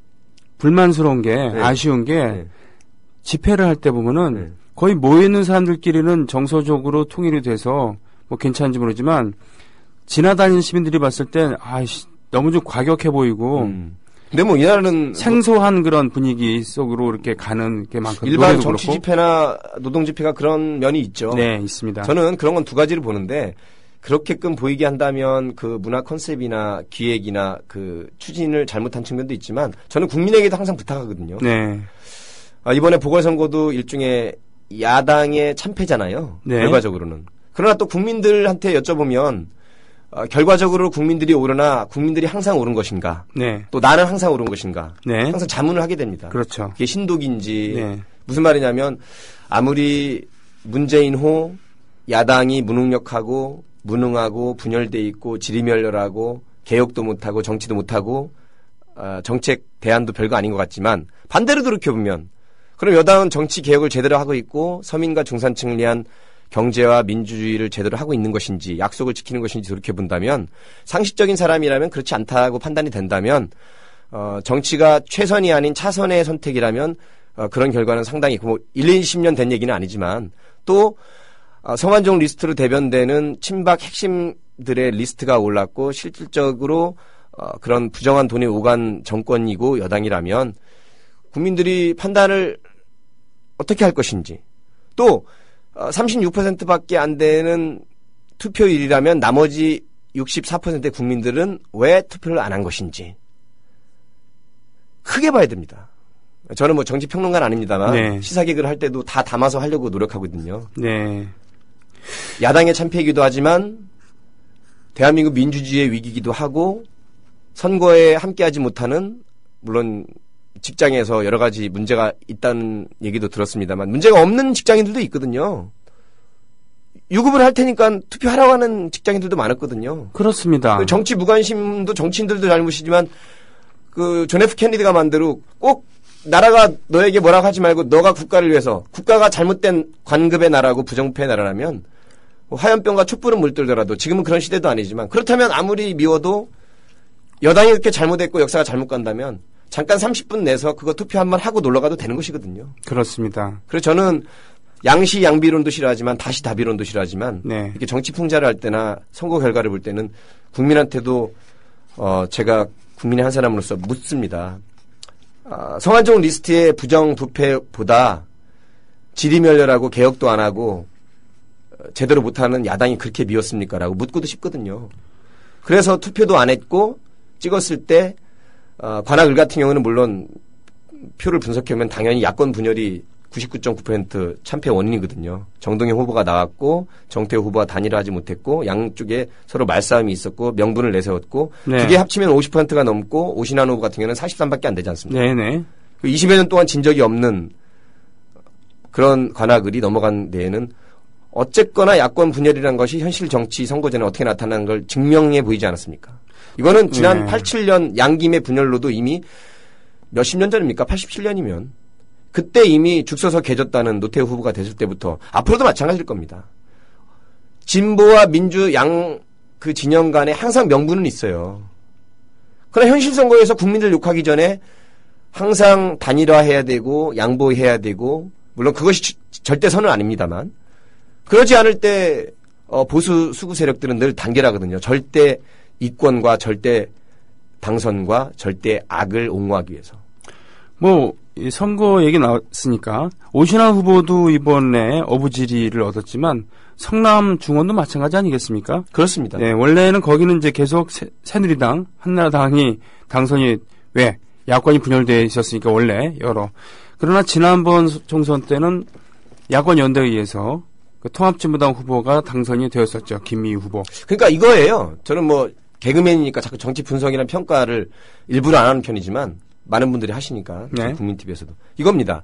불만스러운 게 네. 아쉬운 게 네. 집회를 할 때 보면은 네. 거의 모여 있는 사람들끼리는 정서적으로 통일이 돼서 뭐 괜찮은지 모르지만 지나다니는 시민들이 봤을 땐 아이씨 너무 좀 과격해 보이고 음. 근데 뭐 이날은 생소한 그런 분위기 속으로 이렇게 가는 게 많거든요. 일반 노래도 정치 그렇고. 집회나 노동 집회가 그런 면이 있죠. 네, 있습니다. 저는 그런 건 두 가지를 보는데 그렇게끔 보이게 한다면 그 문화 컨셉이나 기획이나 그 추진을 잘못한 측면도 있지만 저는 국민에게도 항상 부탁하거든요. 네. 아, 이번에 보궐선거도 일종의 야당의 참패잖아요. 네. 결과적으로는. 그러나 또 국민들한테 여쭤보면 어, 결과적으로 국민들이 오르나 국민들이 항상 오른 것인가 네. 또 나는 항상 오른 것인가 네. 항상 자문을 하게 됩니다. 그렇죠. 그게 신독인지 네. 무슨 말이냐면 아무리 문재인호 야당이 무능력하고 무능하고 분열돼 있고 지리멸렬하고 개혁도 못하고 정치도 못하고 어, 정책 대안도 별거 아닌 것 같지만 반대로 돌이켜보면 그럼 여당은 정치 개혁을 제대로 하고 있고 서민과 중산층을 위한 경제와 민주주의를 제대로 하고 있는 것인지 약속을 지키는 것인지 돌이켜본다면 상식적인 사람이라면 그렇지 않다고 판단이 된다면 어, 정치가 최선이 아닌 차선의 선택이라면 어, 그런 결과는 상당히 뭐 일, 이십 년 된 얘기는 아니지만 또 어, 성완종 리스트로 대변되는 친박 핵심들의 리스트가 올랐고 실질적으로 어, 그런 부정한 돈이 오간 정권이고 여당이라면 국민들이 판단을 어떻게 할 것인지 또 어, 삼십육 퍼센트밖에 안 되는 투표율이라면 나머지 육십사 퍼센트의 국민들은 왜 투표를 안 한 것인지 크게 봐야 됩니다. 저는 뭐 정치평론가는 아닙니다만 네. 시사개그를 할 때도 다 담아서 하려고 노력하거든요. 네. 야당의 참패이기도 하지만 대한민국 민주주의의 위기이기도 하고 선거에 함께하지 못하는 물론 직장에서 여러 가지 문제가 있다는 얘기도 들었습니다만 문제가 없는 직장인들도 있거든요. 유급을 할 테니까 투표하라고 하는 직장인들도 많았거든요. 그렇습니다. 그 정치 무관심도 정치인들도 잘못이지만 그 존 에프 케네디가 만대로 꼭 나라가 너에게 뭐라고 하지 말고 너가 국가를 위해서 국가가 잘못된 관급의 나라고 부정부패의 나라라면 뭐 화염병과 촛불은 물들더라도 지금은 그런 시대도 아니지만 그렇다면 아무리 미워도 여당이 그렇게 잘못했고 역사가 잘못 간다면 잠깐 삼십 분 내서 그거 투표 한번 하고 놀러가도 되는 것이거든요. 그렇습니다. 그래서 저는 양시 양비론도 싫어하지만 다시 다비론도 싫어하지만 네. 이렇게 정치 풍자를 할 때나 선거 결과를 볼 때는 국민한테도 어 제가 국민의 한 사람으로서 묻습니다. 아, 성한종 리스트의 부정부패보다 지리멸렬하고 개혁도 안 하고 제대로 못하는 야당이 그렇게 미웠습니까? 라고 묻고도 싶거든요. 그래서 투표도 안 했고 찍었을 때 어, 관악을 같은 경우는 물론 표를 분석해보면 당연히 야권 분열이 구십구 점 구 퍼센트 참패 원인이거든요. 정동영 후보가 나왔고 정태호 후보가 단일화하지 못했고 양쪽에 서로 말싸움이 있었고 명분을 내세웠고 네. 그게 합치면 오십 퍼센트가 넘고 오신환 후보 같은 경우는 사십삼밖에 안 되지 않습니까? 네네. 이십여 년 동안 진 적이 없는 그런 관악을이 넘어간 데에는 어쨌거나 야권 분열이라는 것이 현실 정치 선거제는 어떻게 나타나는 걸 증명해 보이지 않았습니까? 이거는 지난 네. 팔십칠 년 양김의 분열로도 이미 몇십 년 전입니까? 팔십칠 년이면 그때 이미 죽 서서 개졌다는 노태우 후보가 됐을 때부터 앞으로도 마찬가지일 겁니다. 진보와 민주 양 그 진영 간에 항상 명분은 있어요. 그러나 현실 선거에서 국민들 욕하기 전에 항상 단일화해야 되고 양보해야 되고 물론 그것이 절대 선은 아닙니다만 그러지 않을 때 어, 보수 수구 세력들은 늘 단결하거든요. 절대 이권과 절대 당선과 절대 악을 옹호하기 위해서. 뭐 이 선거 얘기 나왔으니까 오신환 후보도 이번에 어부지리를 얻었지만 성남 중원도 마찬가지 아니겠습니까? 그렇습니다. 네, 원래는 거기는 이제 계속 새, 새누리당, 한나라당이 당선이 왜 야권이 분열되어 있었으니까 원래 여러. 그러나 지난번 총선 때는 야권 연대에 의해서 그 통합진보당 후보가 당선이 되었었죠. 김미희 후보. 그러니까 이거예요. 저는 뭐 개그맨이니까 자꾸 정치 분석이나 평가를 일부러 안 하는 편이지만 많은 분들이 하시니까 네. 국민티비에서도 이겁니다.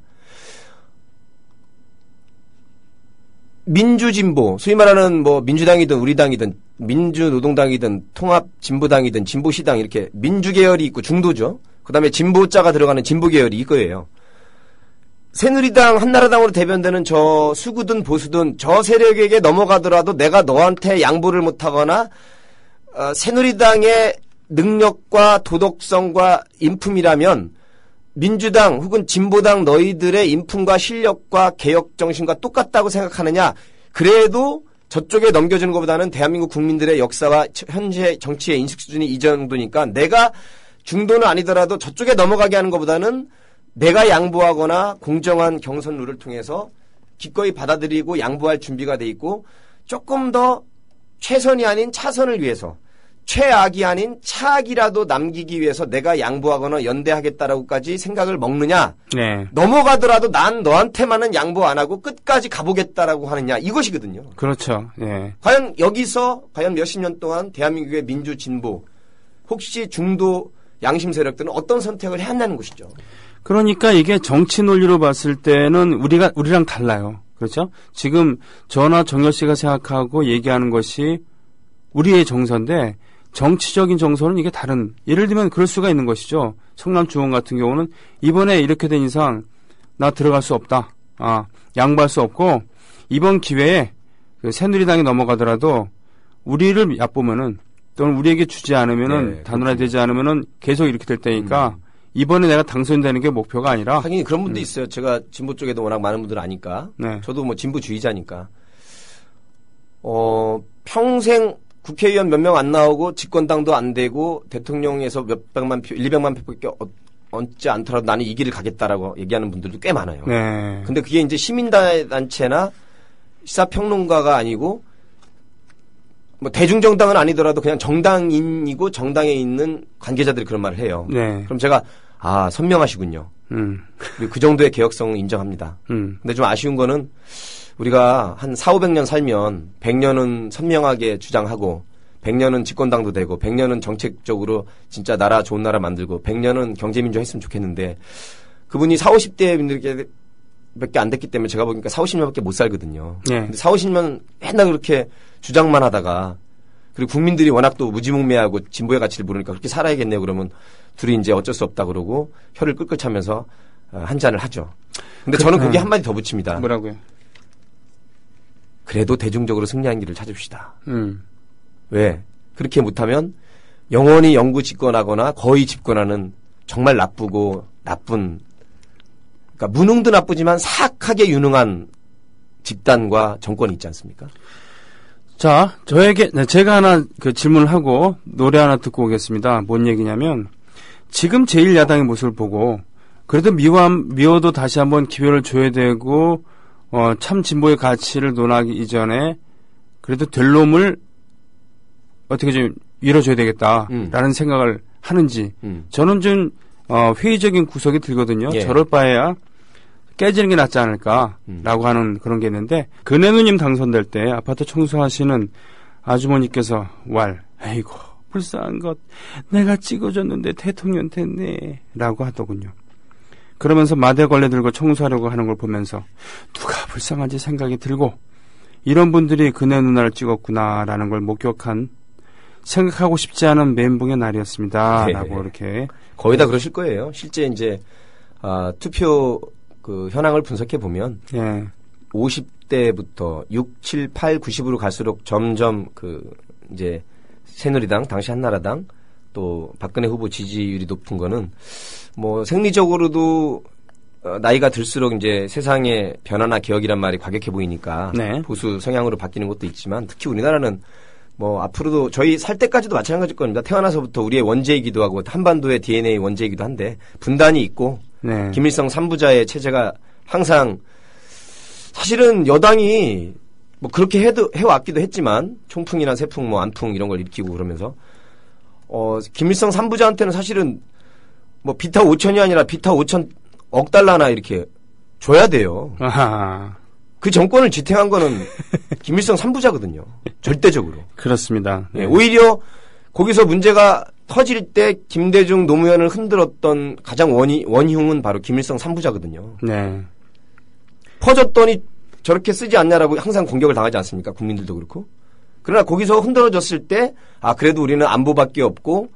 민주진보, 소위 말하는 뭐 민주당이든 우리당이든 민주노동당이든 통합진보당이든 진보시당 이렇게 민주계열이 있고 중도죠. 그다음에 진보자가 들어가는 진보계열이 이거예요. 새누리당, 한나라당으로 대변되는 저 수구든 보수든 저 세력에게 넘어가더라도 내가 너한테 양보를 못하거나 어, 새누리당의 능력과 도덕성과 인품이라면 민주당 혹은 진보당 너희들의 인품과 실력과 개혁정신과 똑같다고 생각하느냐. 그래도 저쪽에 넘겨주는 것보다는 대한민국 국민들의 역사와 현재 정치의 인식 수준이 이 정도니까 내가 중도는 아니더라도 저쪽에 넘어가게 하는 것보다는 내가 양보하거나 공정한 경선 룰을 통해서 기꺼이 받아들이고 양보할 준비가 돼 있고 조금 더 최선이 아닌 차선을 위해서 최악이 아닌 차악이라도 남기기 위해서 내가 양보하거나 연대하겠다라고까지 생각을 먹느냐. 네. 넘어가더라도 난 너한테만은 양보 안 하고 끝까지 가보겠다라고 하느냐. 이것이거든요. 그렇죠. 네. 과연 여기서 과연 몇십 년 동안 대한민국의 민주 진보 혹시 중도 양심 세력들은 어떤 선택을 해야 한다는 것이죠. 그러니까 이게 정치 논리로 봤을 때는 우리가 우리랑 달라요. 그렇죠? 지금 저나 정열 씨가 생각하고 얘기하는 것이 우리의 정서인데 정치적인 정서는 이게 다른. 예를 들면 그럴 수가 있는 것이죠. 성남 중원 같은 경우는 이번에 이렇게 된 이상 나 들어갈 수 없다. 아, 양보할 수 없고 이번 기회에 그 새누리당이 넘어가더라도 우리를 얕보면은 또는 우리에게 주지 않으면은 네, 단일화되지 않으면은 계속 이렇게 될 테니까 음. 이번에 내가 당선되는 게 목표가 아니라. 하긴 그런 분도 음. 있어요. 제가 진보 쪽에도 워낙 많은 분들 아니까. 네. 저도 뭐 진보주의자니까. 어, 평생 국회의원 몇 명 안 나오고 집권당도 안 되고 대통령에서 몇백만 표, 일백만 표밖에 얹지 않더라도 나는 이 길을 가겠다라고 얘기하는 분들도 꽤 많아요. 네. 근데 그게 이제 시민단체나 시사평론가가 아니고 뭐 대중정당은 아니더라도 그냥 정당인이고 정당에 있는 관계자들이 그런 말을 해요. 네. 그럼 제가 아 선명하시군요. 음. 그리고 그 정도의 개혁성을 인정합니다. 음. 근데 좀 아쉬운 거는 우리가 한 사오백 년 살면 백 년은 선명하게 주장하고 백 년은 집권당도 되고 백 년은 정책적으로 진짜 나라 좋은 나라 만들고 백 년은 경제민주화 했으면 좋겠는데 그분이 사오십 대 분들께 몇 개 안 됐기 때문에 제가 보니까 사오십 년밖에 못 살거든요. 네. 근데 사오십 년 맨날 그렇게 주장만 하다가 그리고 국민들이 워낙 또 무지몽매하고 진보의 가치를 모르니까 그렇게 살아야겠네요. 그러면 둘이 이제 어쩔 수 없다 그러고 혀를 끌끌 차면서 한 잔을 하죠. 근데 저는 거기에 한마디 더 붙입니다. 뭐라고요? 그래도 대중적으로 승리한 길을 찾읍시다. 음. 왜? 그렇게 못하면 영원히 영구 집권하거나 거의 집권하는 정말 나쁘고 나쁜 그러니까 무능도 나쁘지만 사악하게 유능한 집단과 정권이 있지 않습니까? 자, 저에게 네, 제가 하나 그 질문을 하고 노래 하나 듣고 오겠습니다. 뭔 얘기냐면 지금 제일 야당의 모습을 보고 그래도 미워함 미워도 다시 한번 기회를 줘야 되고 어, 참 진보의 가치를 논하기 이전에 그래도 될 놈을 어떻게 좀 밀어줘야 되겠다라는 음. 생각을 하는지 음. 저는 좀 어, 회의적인 구석이 들거든요. 예. 저럴 바에야 깨지는 게 낫지 않을까라고 음. 하는 그런 게 있는데 근혜누님 당선될 때 아파트 청소하시는 아주머니께서 왈 아이고 불쌍한 것 내가 찍어줬는데 대통령 됐네 라고 하더군요. 그러면서 마대걸레 들고 청소하려고 하는 걸 보면서 누가 불쌍한지 생각이 들고 이런 분들이 그네 누나를 찍었구나라는 걸 목격한 생각하고 싶지 않은 멘붕의 날이었습니다. 네. 라고 이렇게 거의 다 그러실 거예요. 실제 이제 아, 투표 그 현황을 분석해 보면 예. 오십 대부터 육, 칠, 팔, 구십으로 갈수록 점점 그 이제 새누리당, 당시 한나라당 또 박근혜 후보 지지율이 높은 거는 뭐 생리적으로도 어, 나이가 들수록 이제 세상의 변화나 개혁이란 말이 과격해 보이니까 네. 보수 성향으로 바뀌는 것도 있지만 특히 우리나라는 뭐 앞으로도 저희 살 때까지도 마찬가지일 겁니다. 태어나서부터 우리의 원제이기도 하고 한반도의 디엔에이 원제이기도 한데 분단이 있고 네. 김일성 삼부자의 체제가 항상 사실은 여당이 뭐 그렇게 해도 해왔기도 했지만 총풍이나 세풍 뭐 안풍 이런 걸 일으키고 그러면서 어 김일성 삼부자한테는 사실은 뭐 비타 오천이 아니라 비타 오천억 달러나 이렇게 줘야 돼요. 아하. 그 정권을 지탱한 거는 김일성 삼부자거든요. 절대적으로. 그렇습니다. 네, 오히려 거기서 문제가 터질 때 김대중 노무현을 흔들었던 가장 원희, 원흉은 바로 김일성 삼부자거든요. 네. 퍼졌더니 저렇게 쓰지 않냐라고 항상 공격을 당하지 않습니까? 국민들도 그렇고. 그러나 거기서 흔들어졌을 때, 아, 그래도 우리는 안보밖에 없고,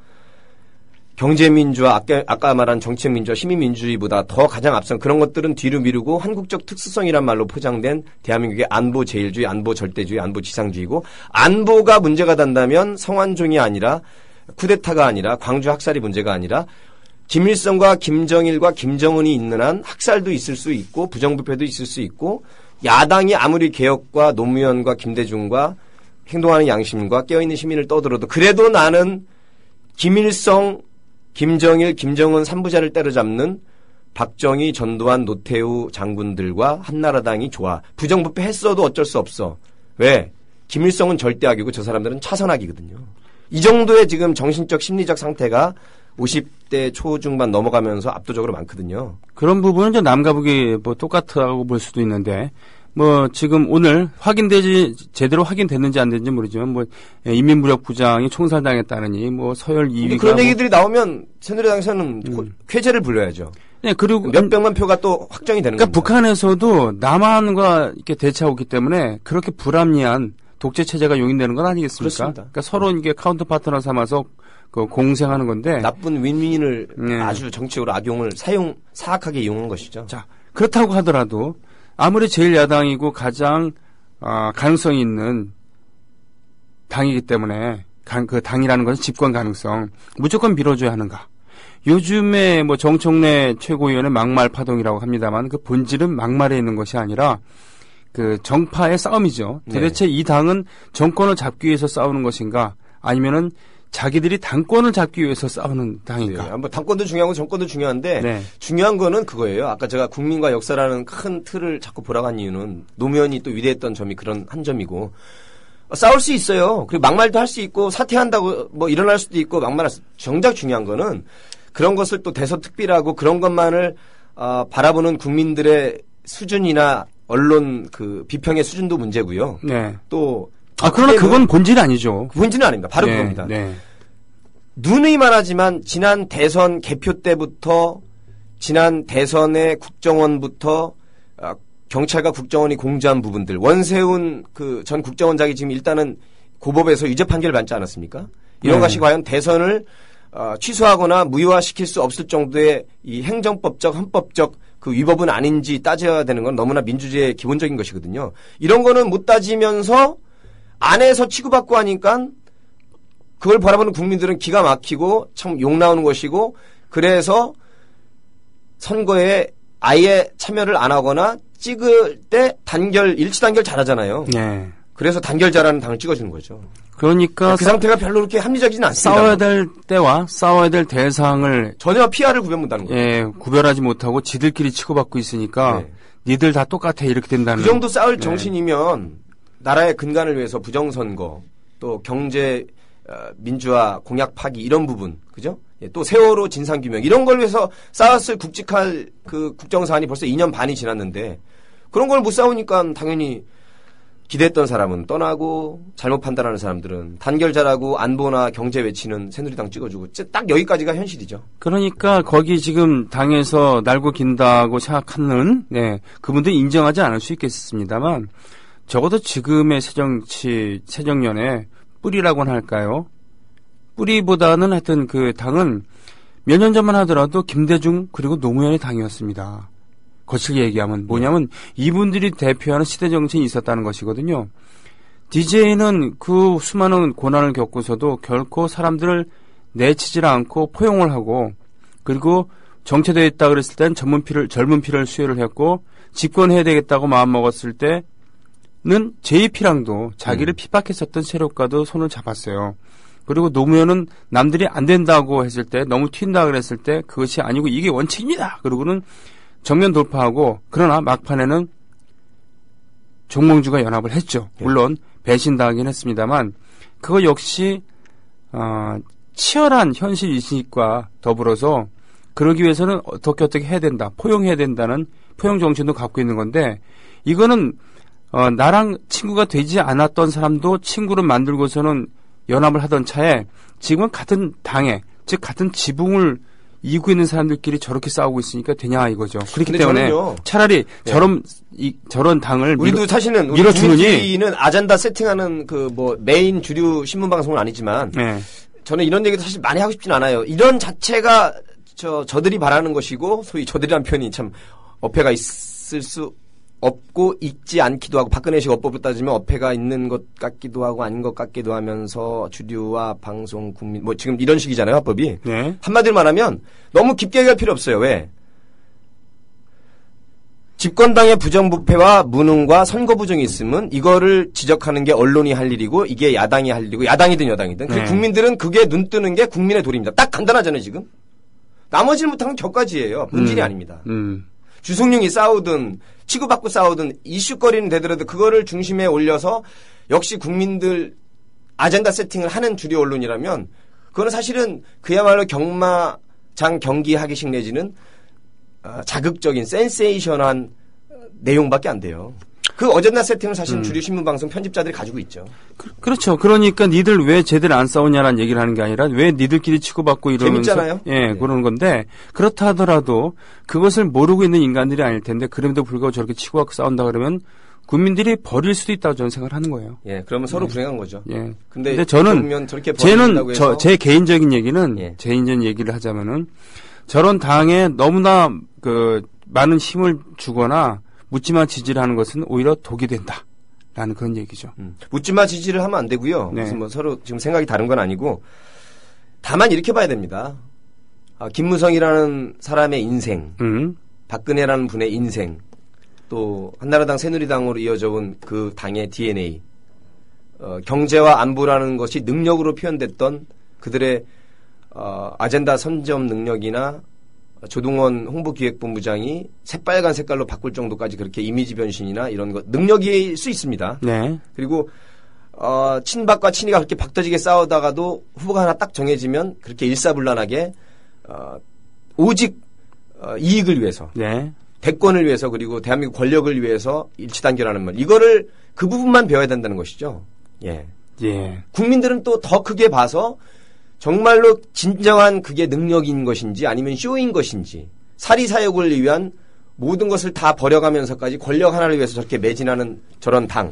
경제민주화, 아까, 아까 말한 정책민주화, 시민민주주의보다 더 가장 앞선 그런 것들은 뒤로 미루고 한국적 특수성이란 말로 포장된 대한민국의 안보 제일주의, 안보 절대주의, 안보 지상주의고, 안보가 문제가 된다면 성완종이 아니라, 쿠데타가 아니라, 광주 학살이 문제가 아니라, 김일성과 김정일과 김정은이 있는 한 학살도 있을 수 있고, 부정부패도 있을 수 있고, 야당이 아무리 개혁과 노무현과 김대중과 행동하는 양심과 깨어있는 시민을 떠들어도 그래도 나는 김일성, 김정일, 김정은 삼부자를 때려잡는 박정희, 전두환, 노태우 장군들과 한나라당이 좋아. 부정부패 했어도 어쩔 수 없어. 왜? 김일성은 절대악이고 저 사람들은 차선악이거든요. 이 정도의 지금 정신적 심리적 상태가 오십 대 초중반 넘어가면서 압도적으로 많거든요. 그런 부분은 이제 남과 북이 뭐 똑같다고 볼 수도 있는데, 뭐 지금 오늘 확인되지 제대로 확인됐는지 안 됐는지 모르지만 뭐 인민무력부장이 총살당했다느니 뭐 서열 이 위가 그런 뭐 얘기들이 나오면 새누리당에서는 음. 쾌재를 불러야죠. 네, 그리고 몇 백만 표가 또 확정이 되는 그러니까 겁니다. 북한에서도 남한과 이렇게 대치하고 있기 때문에 그렇게 불합리한 독재 체제가 용인되는 건 아니겠습니까? 그렇습니다. 그러니까 서로 이게 카운터 파트너 삼아서 그 공생하는 건데. 나쁜 윈윈을 네. 아주 정치적으로 악용을 사용 사악하게 이용한 것이죠. 자, 그렇다고 하더라도 아무리 제일 야당이고 가장 어, 가능성이 있는 당이기 때문에 가, 그 당이라는 것은 집권 가능성 무조건 밀어줘야 하는가? 요즘에 뭐 정청래 최고위원의 막말 파동이라고 합니다만 그 본질은 막말에 있는 것이 아니라 그 정파의 싸움이죠. 도대체 네. 이 당은 정권을 잡기 위해서 싸우는 것인가? 아니면은 자기들이 당권을 잡기 위해서 싸우는 당인가? 네, 뭐 당권도 중요하고 정권도 중요한데 네. 중요한 거는 그거예요. 아까 제가 국민과 역사라는 큰 틀을 자꾸 보라간 이유는 노무현이 또 위대했던 점이 그런 한 점이고 싸울 수 있어요. 그리고 막말도 할 수 있고 사퇴한다고 뭐 일어날 수도 있고 막말할 수. 정작 중요한 거는 그런 것을 또 대서특필하고 그런 것만을 어, 바라보는 국민들의 수준이나 언론 그 비평의 수준도 문제고요. 네. 또 아, 그러나 그건 본질이 아니죠. 본질은 아닙니다. 바로 네, 그겁니다. 네. 누누이 말하지만 지난 대선 개표 때부터 지난 대선의 국정원부터 아, 경찰과 국정원이 공조한 부분들 원세훈 그 전 국정원장이 지금 일단은 고법에서 유죄 판결을 받지 않았습니까? 이런 네. 것이 과연 대선을 어, 취소하거나 무효화시킬 수 없을 정도의 이 행정법적 헌법적 그 위법은 아닌지 따져야 되는 건 너무나 민주주의의 기본적인 것이거든요. 이런 거는 못 따지면서 안에서 치고받고 하니까 그걸 바라보는 국민들은 기가 막히고 참 욕 나오는 것이고 그래서 선거에 아예 참여를 안 하거나 찍을 때 단결, 일치 단결 잘하잖아요. 네. 그래서 단결 잘하는 당을 찍어주는 거죠. 그러니까 그 상태가 별로 그렇게 합리적이진 않습니다. 싸워야 될 때와 싸워야 될 대상을 전혀 피아를 구별 못하는 거예요. 예, 구별하지 못하고 지들끼리 치고받고 있으니까 네. 니들 다 똑같아 이렇게 된다는. 그 정도 싸울 네. 정신이면 나라의 근간을 위해서 부정선거 또 경제 어, 민주화 공약 파기 이런 부분 그죠? 예, 또 세월호 진상규명 이런 걸 위해서 싸웠을 굵직할 그 국정사안이 벌써 이 년 반이 지났는데 그런 걸 못 싸우니까 당연히 기대했던 사람은 떠나고 잘못 판단하는 사람들은 단결 잘하고 안보나 경제 외치는 새누리당 찍어주고 딱 여기까지가 현실이죠. 그러니까 거기 지금 당에서 날고 긴다고 생각하는 네, 그분들이 인정하지 않을 수 있겠습니다만 적어도 지금의 새정치 새정년의 뿌리라고는 할까요? 뿌리보다는 하여튼 그 당은 몇 년 전만 하더라도 김대중 그리고 노무현의 당이었습니다. 거칠게 얘기하면 뭐냐면 이분들이 대표하는 시대 정신이 있었다는 것이거든요. 디제이는 그 수많은 고난을 겪고서도 결코 사람들을 내치질 않고 포용을 하고 그리고 정체되어 있다 그랬을 땐 젊은 피를 젊은 피를 수혈을 했고 집권해야 되겠다고 마음 먹었을 때는 제이피랑도 자기를 음. 핍박했었던 세력과도 손을 잡았어요. 그리고 노무현은 남들이 안 된다고 했을 때 너무 튄다 그랬을 때 그것이 아니고 이게 원칙입니다. 그러고는 정면 돌파하고 그러나 막판에는 정몽주가 연합을 했죠. 물론 배신당하긴 했습니다만 그거 역시 어, 치열한 현실 인식과 더불어서 그러기 위해서는 어떻게 어떻게 해야 된다. 포용해야 된다는 포용 정신도 갖고 있는 건데 이거는 어, 나랑 친구가 되지 않았던 사람도 친구를 만들고서는 연합을 하던 차에 지금은 같은 당에 즉 같은 지붕을 이고 있는 사람들끼리 저렇게 싸우고 있으니까 되냐 이거죠. 그렇기 때문에 저는요, 차라리 네. 저런 이, 저런 당을 우리도 밀어, 사실은 우리 밀어주느니 국민끼리는 아젠다 세팅하는 그 뭐 메인 주류 신문 방송은 아니지만 네. 저는 이런 얘기도 사실 많이 하고 싶진 않아요. 이런 자체가 저 저들이 바라는 것이고 소위 저들이란 표현이 참 어폐가 있을 수 없고 있지 않기도 하고 박근혜식 어법으로 따지면 어폐가 있는 것 같기도 하고 아닌 것 같기도 하면서 주류와 방송 국민 뭐 지금 이런 식이잖아요 화법이. 네. 한마디로 말하면 너무 깊게 얘기할 필요 없어요. 왜? 집권당의 부정부패와 무능과 선거 부정이 있으면 이거를 지적하는 게 언론이 할 일이고 이게 야당이 할 일이고 야당이든 여당이든 네. 그 국민들은 그게 눈 뜨는 게 국민의 도리입니다. 딱 간단하잖아요 지금. 나머지를 못하는 격가지예요. 본질이 음. 아닙니다. 음. 주승용이 싸우든 치고받고 싸우든 이슈거리는 되더라도 그거를 중심에 올려서 역시 국민들 아젠다 세팅을 하는 주류 언론이라면 그거는 사실은 그야말로 경마장 경기 하기식 내지는 어, 자극적인 센세이션한 내용밖에 안 돼요. 그 어젠다 세팅을 사실 음. 주류 신문 방송 편집자들이 가지고 있죠. 그, 그렇죠. 그러니까 니들 왜 제대로 안 싸우냐라는 얘기를 하는 게 아니라 왜 니들끼리 치고받고 이러면서 재밌잖아요. 예, 네. 그러는 건데 그렇다 하더라도 그것을 모르고 있는 인간들이 아닐 텐데 그럼에도 불구하고 저렇게 치고받고 싸운다 그러면 국민들이 버릴 수도 있다고 저는 생각을 하는 거예요. 예, 그러면 서로 불행한 거죠. 예. 근데, 근데 저는 그러면 저렇게 버린다고 쟤는 해서 저, 제 개인적인 얘기는 예. 제 개인적인 얘기를 하자면은 저런 당에 너무나 그 많은 힘을 주거나 묻지마 지지를 하는 것은 오히려 독이 된다라는 그런 얘기죠. 음. 묻지마 지지를 하면 안 되고요. 네. 무슨 뭐 서로 지금 생각이 다른 건 아니고 다만 이렇게 봐야 됩니다. 아, 김무성이라는 사람의 인생, 음. 박근혜라는 분의 인생, 또 한나라당 새누리당으로 이어져 온 그 당의 디엔에이, 어, 경제와 안보라는 것이 능력으로 표현됐던 그들의 어, 아젠다 선점 능력이나 조동원 홍보기획본부장이 새빨간 색깔로 바꿀 정도까지 그렇게 이미지 변신이나 이런 것 능력일 수 있습니다. 네. 그리고 어, 친박과 친이가 그렇게 박터지게 싸우다가도 후보가 하나 딱 정해지면 그렇게 일사불란하게 어, 오직 어, 이익을 위해서 네. 대권을 위해서 그리고 대한민국 권력을 위해서 일치단결하는 말 이거를 그 부분만 배워야 된다는 것이죠. 예. 예. 국민들은 또 더 크게 봐서 정말로 진정한 그게 능력인 것인지 아니면 쇼인 것인지 사리사욕을 위한 모든 것을 다 버려가면서까지 권력 하나를 위해서 저렇게 매진하는 저런 당.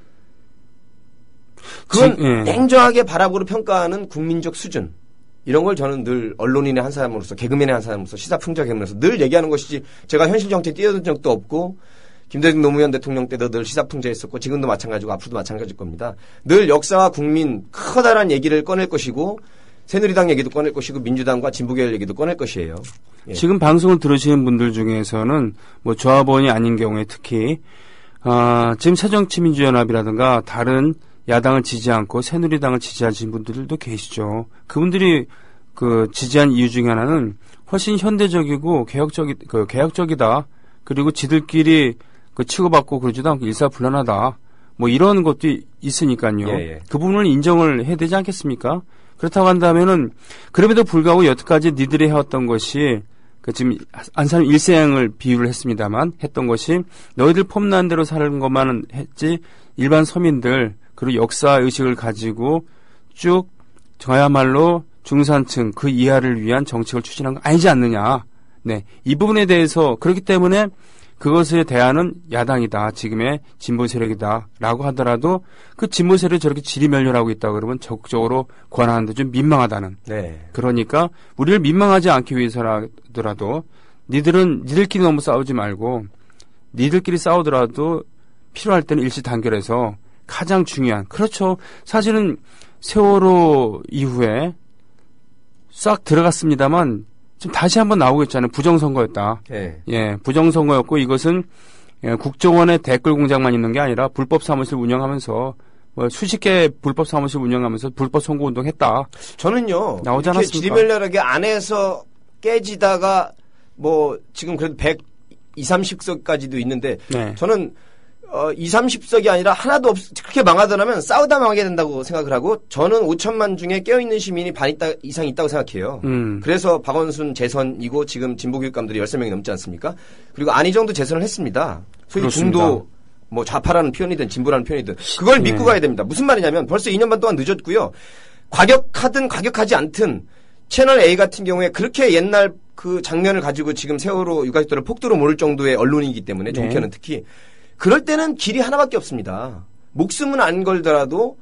그건 지, 예. 냉정하게 바라보고 평가하는 국민적 수준. 이런 걸 저는 늘 언론인의 한 사람으로서 개그맨의 한 사람으로서 시사풍자 개그맨으로서 늘 얘기하는 것이지 제가 현실 정치에 뛰어든 적도 없고 김대중 노무현 대통령 때도 늘 시사풍자했었고 지금도 마찬가지고 앞으로도 마찬가지일 겁니다. 늘 역사와 국민 커다란 얘기를 꺼낼 것이고 새누리당 얘기도 꺼낼 것이고 민주당과 진보계열 얘기도 꺼낼 것이에요. 예. 지금 방송을 들으시는 분들 중에서는 뭐 조합원이 아닌 경우에 특히 아, 지금 새정치민주연합이라든가 다른 야당을 지지 않고 새누리당을 지지하신 분들도 계시죠. 그분들이 그 지지한 이유 중에 하나는 훨씬 현대적이고 개혁적이 그 개혁적이다. 그리고 지들끼리 그 치고받고 그러지도 않고 일사불란하다. 뭐 이런 것도 있으니까요. 예, 예. 그 부분을 인정을 해야 되지 않겠습니까? 그렇다고 한다면은 그럼에도 불구하고 여태까지 니들이 해왔던 것이 그 지금 안산 일생을 비유를 했습니다만 했던 것이 너희들 폼난 대로 사는 것만은 했지 일반 서민들 그리고 역사 의식을 가지고 쭉 저야말로 중산층 그 이하를 위한 정책을 추진한 거 아니지 않느냐. 네, 이 부분에 대해서 그렇기 때문에 그것에 대하는 야당이다. 지금의 진보 세력이다라고 하더라도 그 진보 세력이 저렇게 지리멸렬하고 있다 그러면 적극적으로 권하는데 좀 민망하다는. 네. 그러니까 우리를 민망하지 않기 위해서라도 니들은 니들끼리 너무 싸우지 말고 니들끼리 싸우더라도 필요할 때는 일시 단결해서 가장 중요한 그렇죠. 사실은 세월호 이후에 싹 들어갔습니다만 지금 다시 한번 나오고 있잖아요. 부정선거였다. 네. 예, 부정선거였고 이것은 예, 국정원의 댓글 공장만 있는 게 아니라 불법 사무실 운영하면서 뭐 수십 개 불법 사무실 운영하면서 불법 선거 운동했다. 저는요. 나오지 이렇게 않았습니까? 지리멸렬하게 안에서 깨지다가 뭐 지금 그래도 백이십, 삼십 석까지도 있는데 네. 저는 어, 이십, 삼십 석이 아니라 하나도 없, 그렇게 망하더라면 싸우다 망하게 된다고 생각을 하고 저는 오천만 중에 깨어있는 시민이 반 있다, 이상 있다고 생각해요. 음. 그래서 박원순 재선이고 지금 진보교육감들이 열세 명이 넘지 않습니까? 그리고 안희정도 재선을 했습니다. 소위 그렇습니다. 중도 뭐 좌파라는 표현이든 진보라는 표현이든 그걸 네. 믿고 가야 됩니다. 무슨 말이냐면 벌써 이 년 반 동안 늦었고요. 과격하든 과격하지 않든 채널 A 같은 경우에 그렇게 옛날 그 장면을 가지고 지금 세월호 유가족들을 폭도로 모를 정도의 언론이기 때문에 종편은 네. 특히 그럴 때는 길이 하나밖에 없습니다. 목숨은 안 걸더라도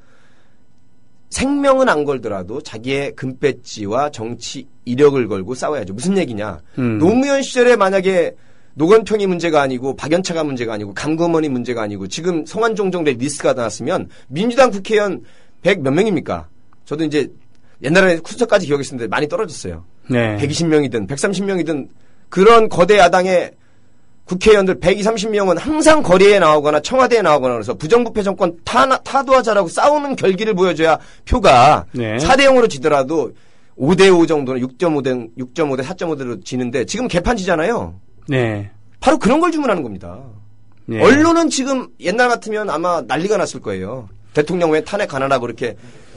생명은 안 걸더라도 자기의 금배지와 정치 이력을 걸고 싸워야죠. 무슨 얘기냐. 음. 노무현 시절에 만약에 노건평이 문제가 아니고 박연차가 문제가 아니고 감금원이 문제가 아니고 지금 성완종 정도의 리스트가 나왔으면 민주당 국회의원 백 몇 명입니까? 저도 이제 옛날에 숫자까지 기억이 있었는데 많이 떨어졌어요. 네. 백이십 명이든 백삼십 명이든 그런 거대 야당의 국회의원들 백이십, 삼십 명은 항상 거리에 나오거나 청와대에 나오거나 그래서 부정부패 정권 타, 타도하자라고 싸우는 결기를 보여줘야 표가 네. 사 대 영으로 지더라도 오 대 오 정도는 육 점 오 대, 육 점 오 대 사 점 오 대로 지는데 지금 개판지잖아요. 네. 바로 그런 걸 주문하는 겁니다. 네. 언론은 지금 옛날 같으면 아마 난리가 났을 거예요. 대통령 왜 탄핵 안 하라고 그렇게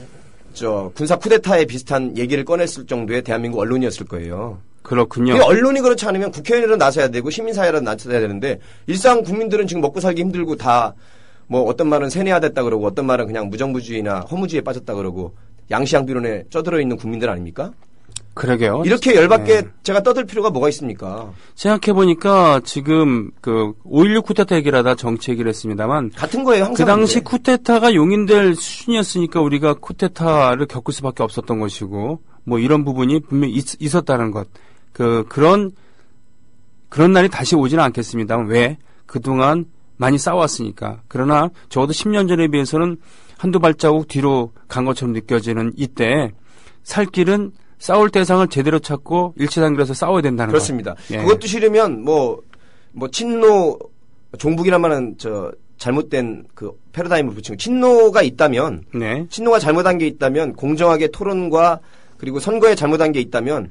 저 군사 쿠데타에 비슷한 얘기를 꺼냈을 정도의 대한민국 언론이었을 거예요. 그렇군요. 그러니까 언론이 그렇지 않으면 국회의원은 나서야 되고 시민사회는 나서야 되는데 일상 국민들은 지금 먹고 살기 힘들고 다 뭐 어떤 말은 세뇌화됐다 그러고 어떤 말은 그냥 무정부주의나 허무주의에 빠졌다 그러고 양시양비론에 쪄들어 있는 국민들 아닙니까? 그러게요. 이렇게 열받게 네. 제가 떠들 필요가 뭐가 있습니까? 생각해보니까 지금 그 오일육 쿠데타 얘기를 하다 정치 얘기를 했습니다만 같은 거예요. 항상. 그 당시 근데. 쿠데타가 용인될 수준이었으니까 우리가 쿠데타를 겪을 수밖에 없었던 것이고 뭐 이런 부분이 분명히 있, 있었다는 것. 그 그런 그런 날이 다시 오지는 않겠습니다만 왜? 그동안 많이 싸웠으니까. 그러나 적어도 십 년 전에 비해서는 한두 발자국 뒤로 간 것처럼 느껴지는 이때 살 길은 싸울 대상을 제대로 찾고 일치단결해서 싸워야 된다는 그렇습니다. 것. 예. 그것도 싫으면 뭐, 뭐, 친노, 종북이란 말은 저, 잘못된 그 패러다임을 붙이고, 친노가 있다면, 네. 친노가 잘못한 게 있다면, 공정하게 토론과, 그리고 선거에 잘못한 게 있다면,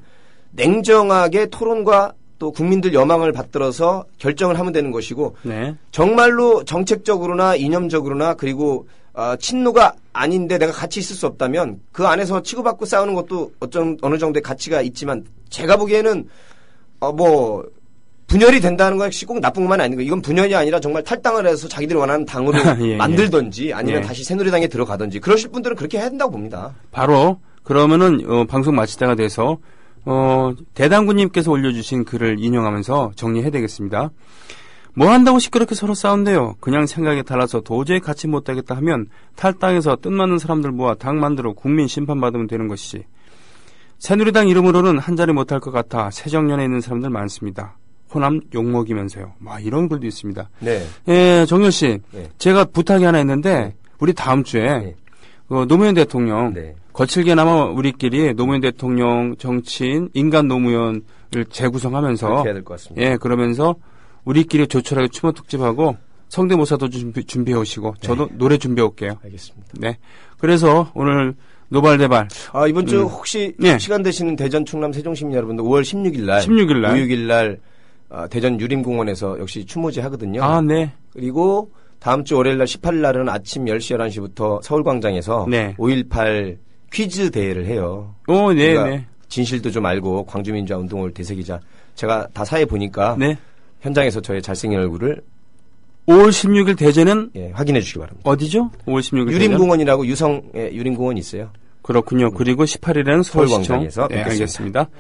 냉정하게 토론과 또 국민들 여망을 받들어서 결정을 하면 되는 것이고, 네. 정말로 정책적으로나 이념적으로나, 그리고 어, 친노가 아닌데 내가 같이 있을 수 없다면 그 안에서 치고받고 싸우는 것도 어떤 어느 정도의 가치가 있지만 제가 보기에는 어, 뭐 분열이 된다는 것이 꼭 나쁜 것만 아닌 거. 이건 분열이 아니라 정말 탈당을 해서 자기들이 원하는 당으로 예, 만들던지 아니면 예. 다시 새누리당에 들어가든지 그러실 분들은 그렇게 해야 된다고 봅니다. 바로 그러면은 어, 방송 마칠 때가 돼서 어, 대당구님께서 올려주신 글을 인용하면서 정리해야 되겠습니다. 뭐 한다고 시끄럽게 서로 싸운대요. 그냥 생각이 달라서 도저히 같이 못하겠다 하면 탈당해서 뜻맞는 사람들 모아 당 만들어 국민 심판받으면 되는 것이지. 새누리당 이름으로는 한 자리 못할 것 같아 새정년에 있는 사람들 많습니다. 호남 욕먹이면서요. 막 이런 글도 있습니다. 네. 예, 정열 씨, 네. 제가 부탁이 하나 있는데 우리 다음 주에 네. 어, 노무현 대통령 네. 거칠게나마 우리끼리 노무현 대통령 정치인 인간 노무현을 재구성하면서 그렇게 해야 될 것 같습니다. 예, 그러면서 우리끼리 조촐하게 추모 특집하고 성대모사도 준비, 준비해 오시고 저도 네. 노래 준비해 올게요. 알겠습니다. 네. 그래서 오늘 노발대발 아, 이번 주 음. 혹시 네. 시간 되시는 대전, 충남, 세종시민 여러분들 오월 십육일 날, 십육일 날. 오육일 날 아, 대전 유림공원에서 역시 추모제 하거든요. 아, 네. 그리고 다음 주 월요일 날 십팔일 날은 아침 열 시, 열한 시부터 서울광장에서 네. 오일팔 퀴즈 대회를 해요. 오, 네, 우리가 네. 진실도 좀 알고 광주민주화 운동을 되새기자. 제가 다 사회 보니까 네. 현장에서 저의 잘생긴 얼굴을 오월 십육일 대전은 예, 확인해 주시기 바랍니다. 어디죠? 오월 십육일 대전? 유림공원이라고 유성에 유림공원이 있어요. 그렇군요. 그리고 십팔일에는 서울시청. 서울광장에서 네, 뵙겠습니다. 알겠습니다.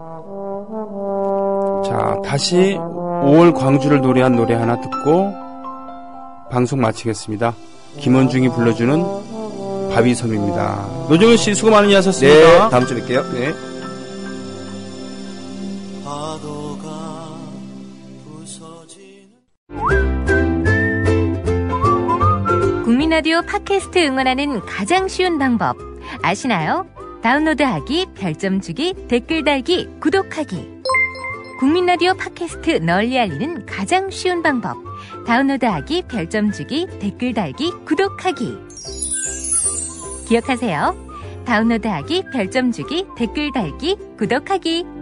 자, 다시 오월 광주를 노래한 노래 하나 듣고 방송 마치겠습니다. 김원중이 불러주는 바위섬입니다. 노정현 씨 수고 많이 하셨습니다. 네, 다음 주에 뵐게요. 네. 국민라디오 팟캐스트 응원하는 가장 쉬운 방법 아시나요? 다운로드하기, 별점 주기, 댓글 달기, 구독하기. 국민라디오 팟캐스트 널리 알리는 가장 쉬운 방법. 다운로드하기, 별점 주기, 댓글 달기, 구독하기. 기억하세요. 다운로드하기, 별점 주기, 댓글 달기, 구독하기.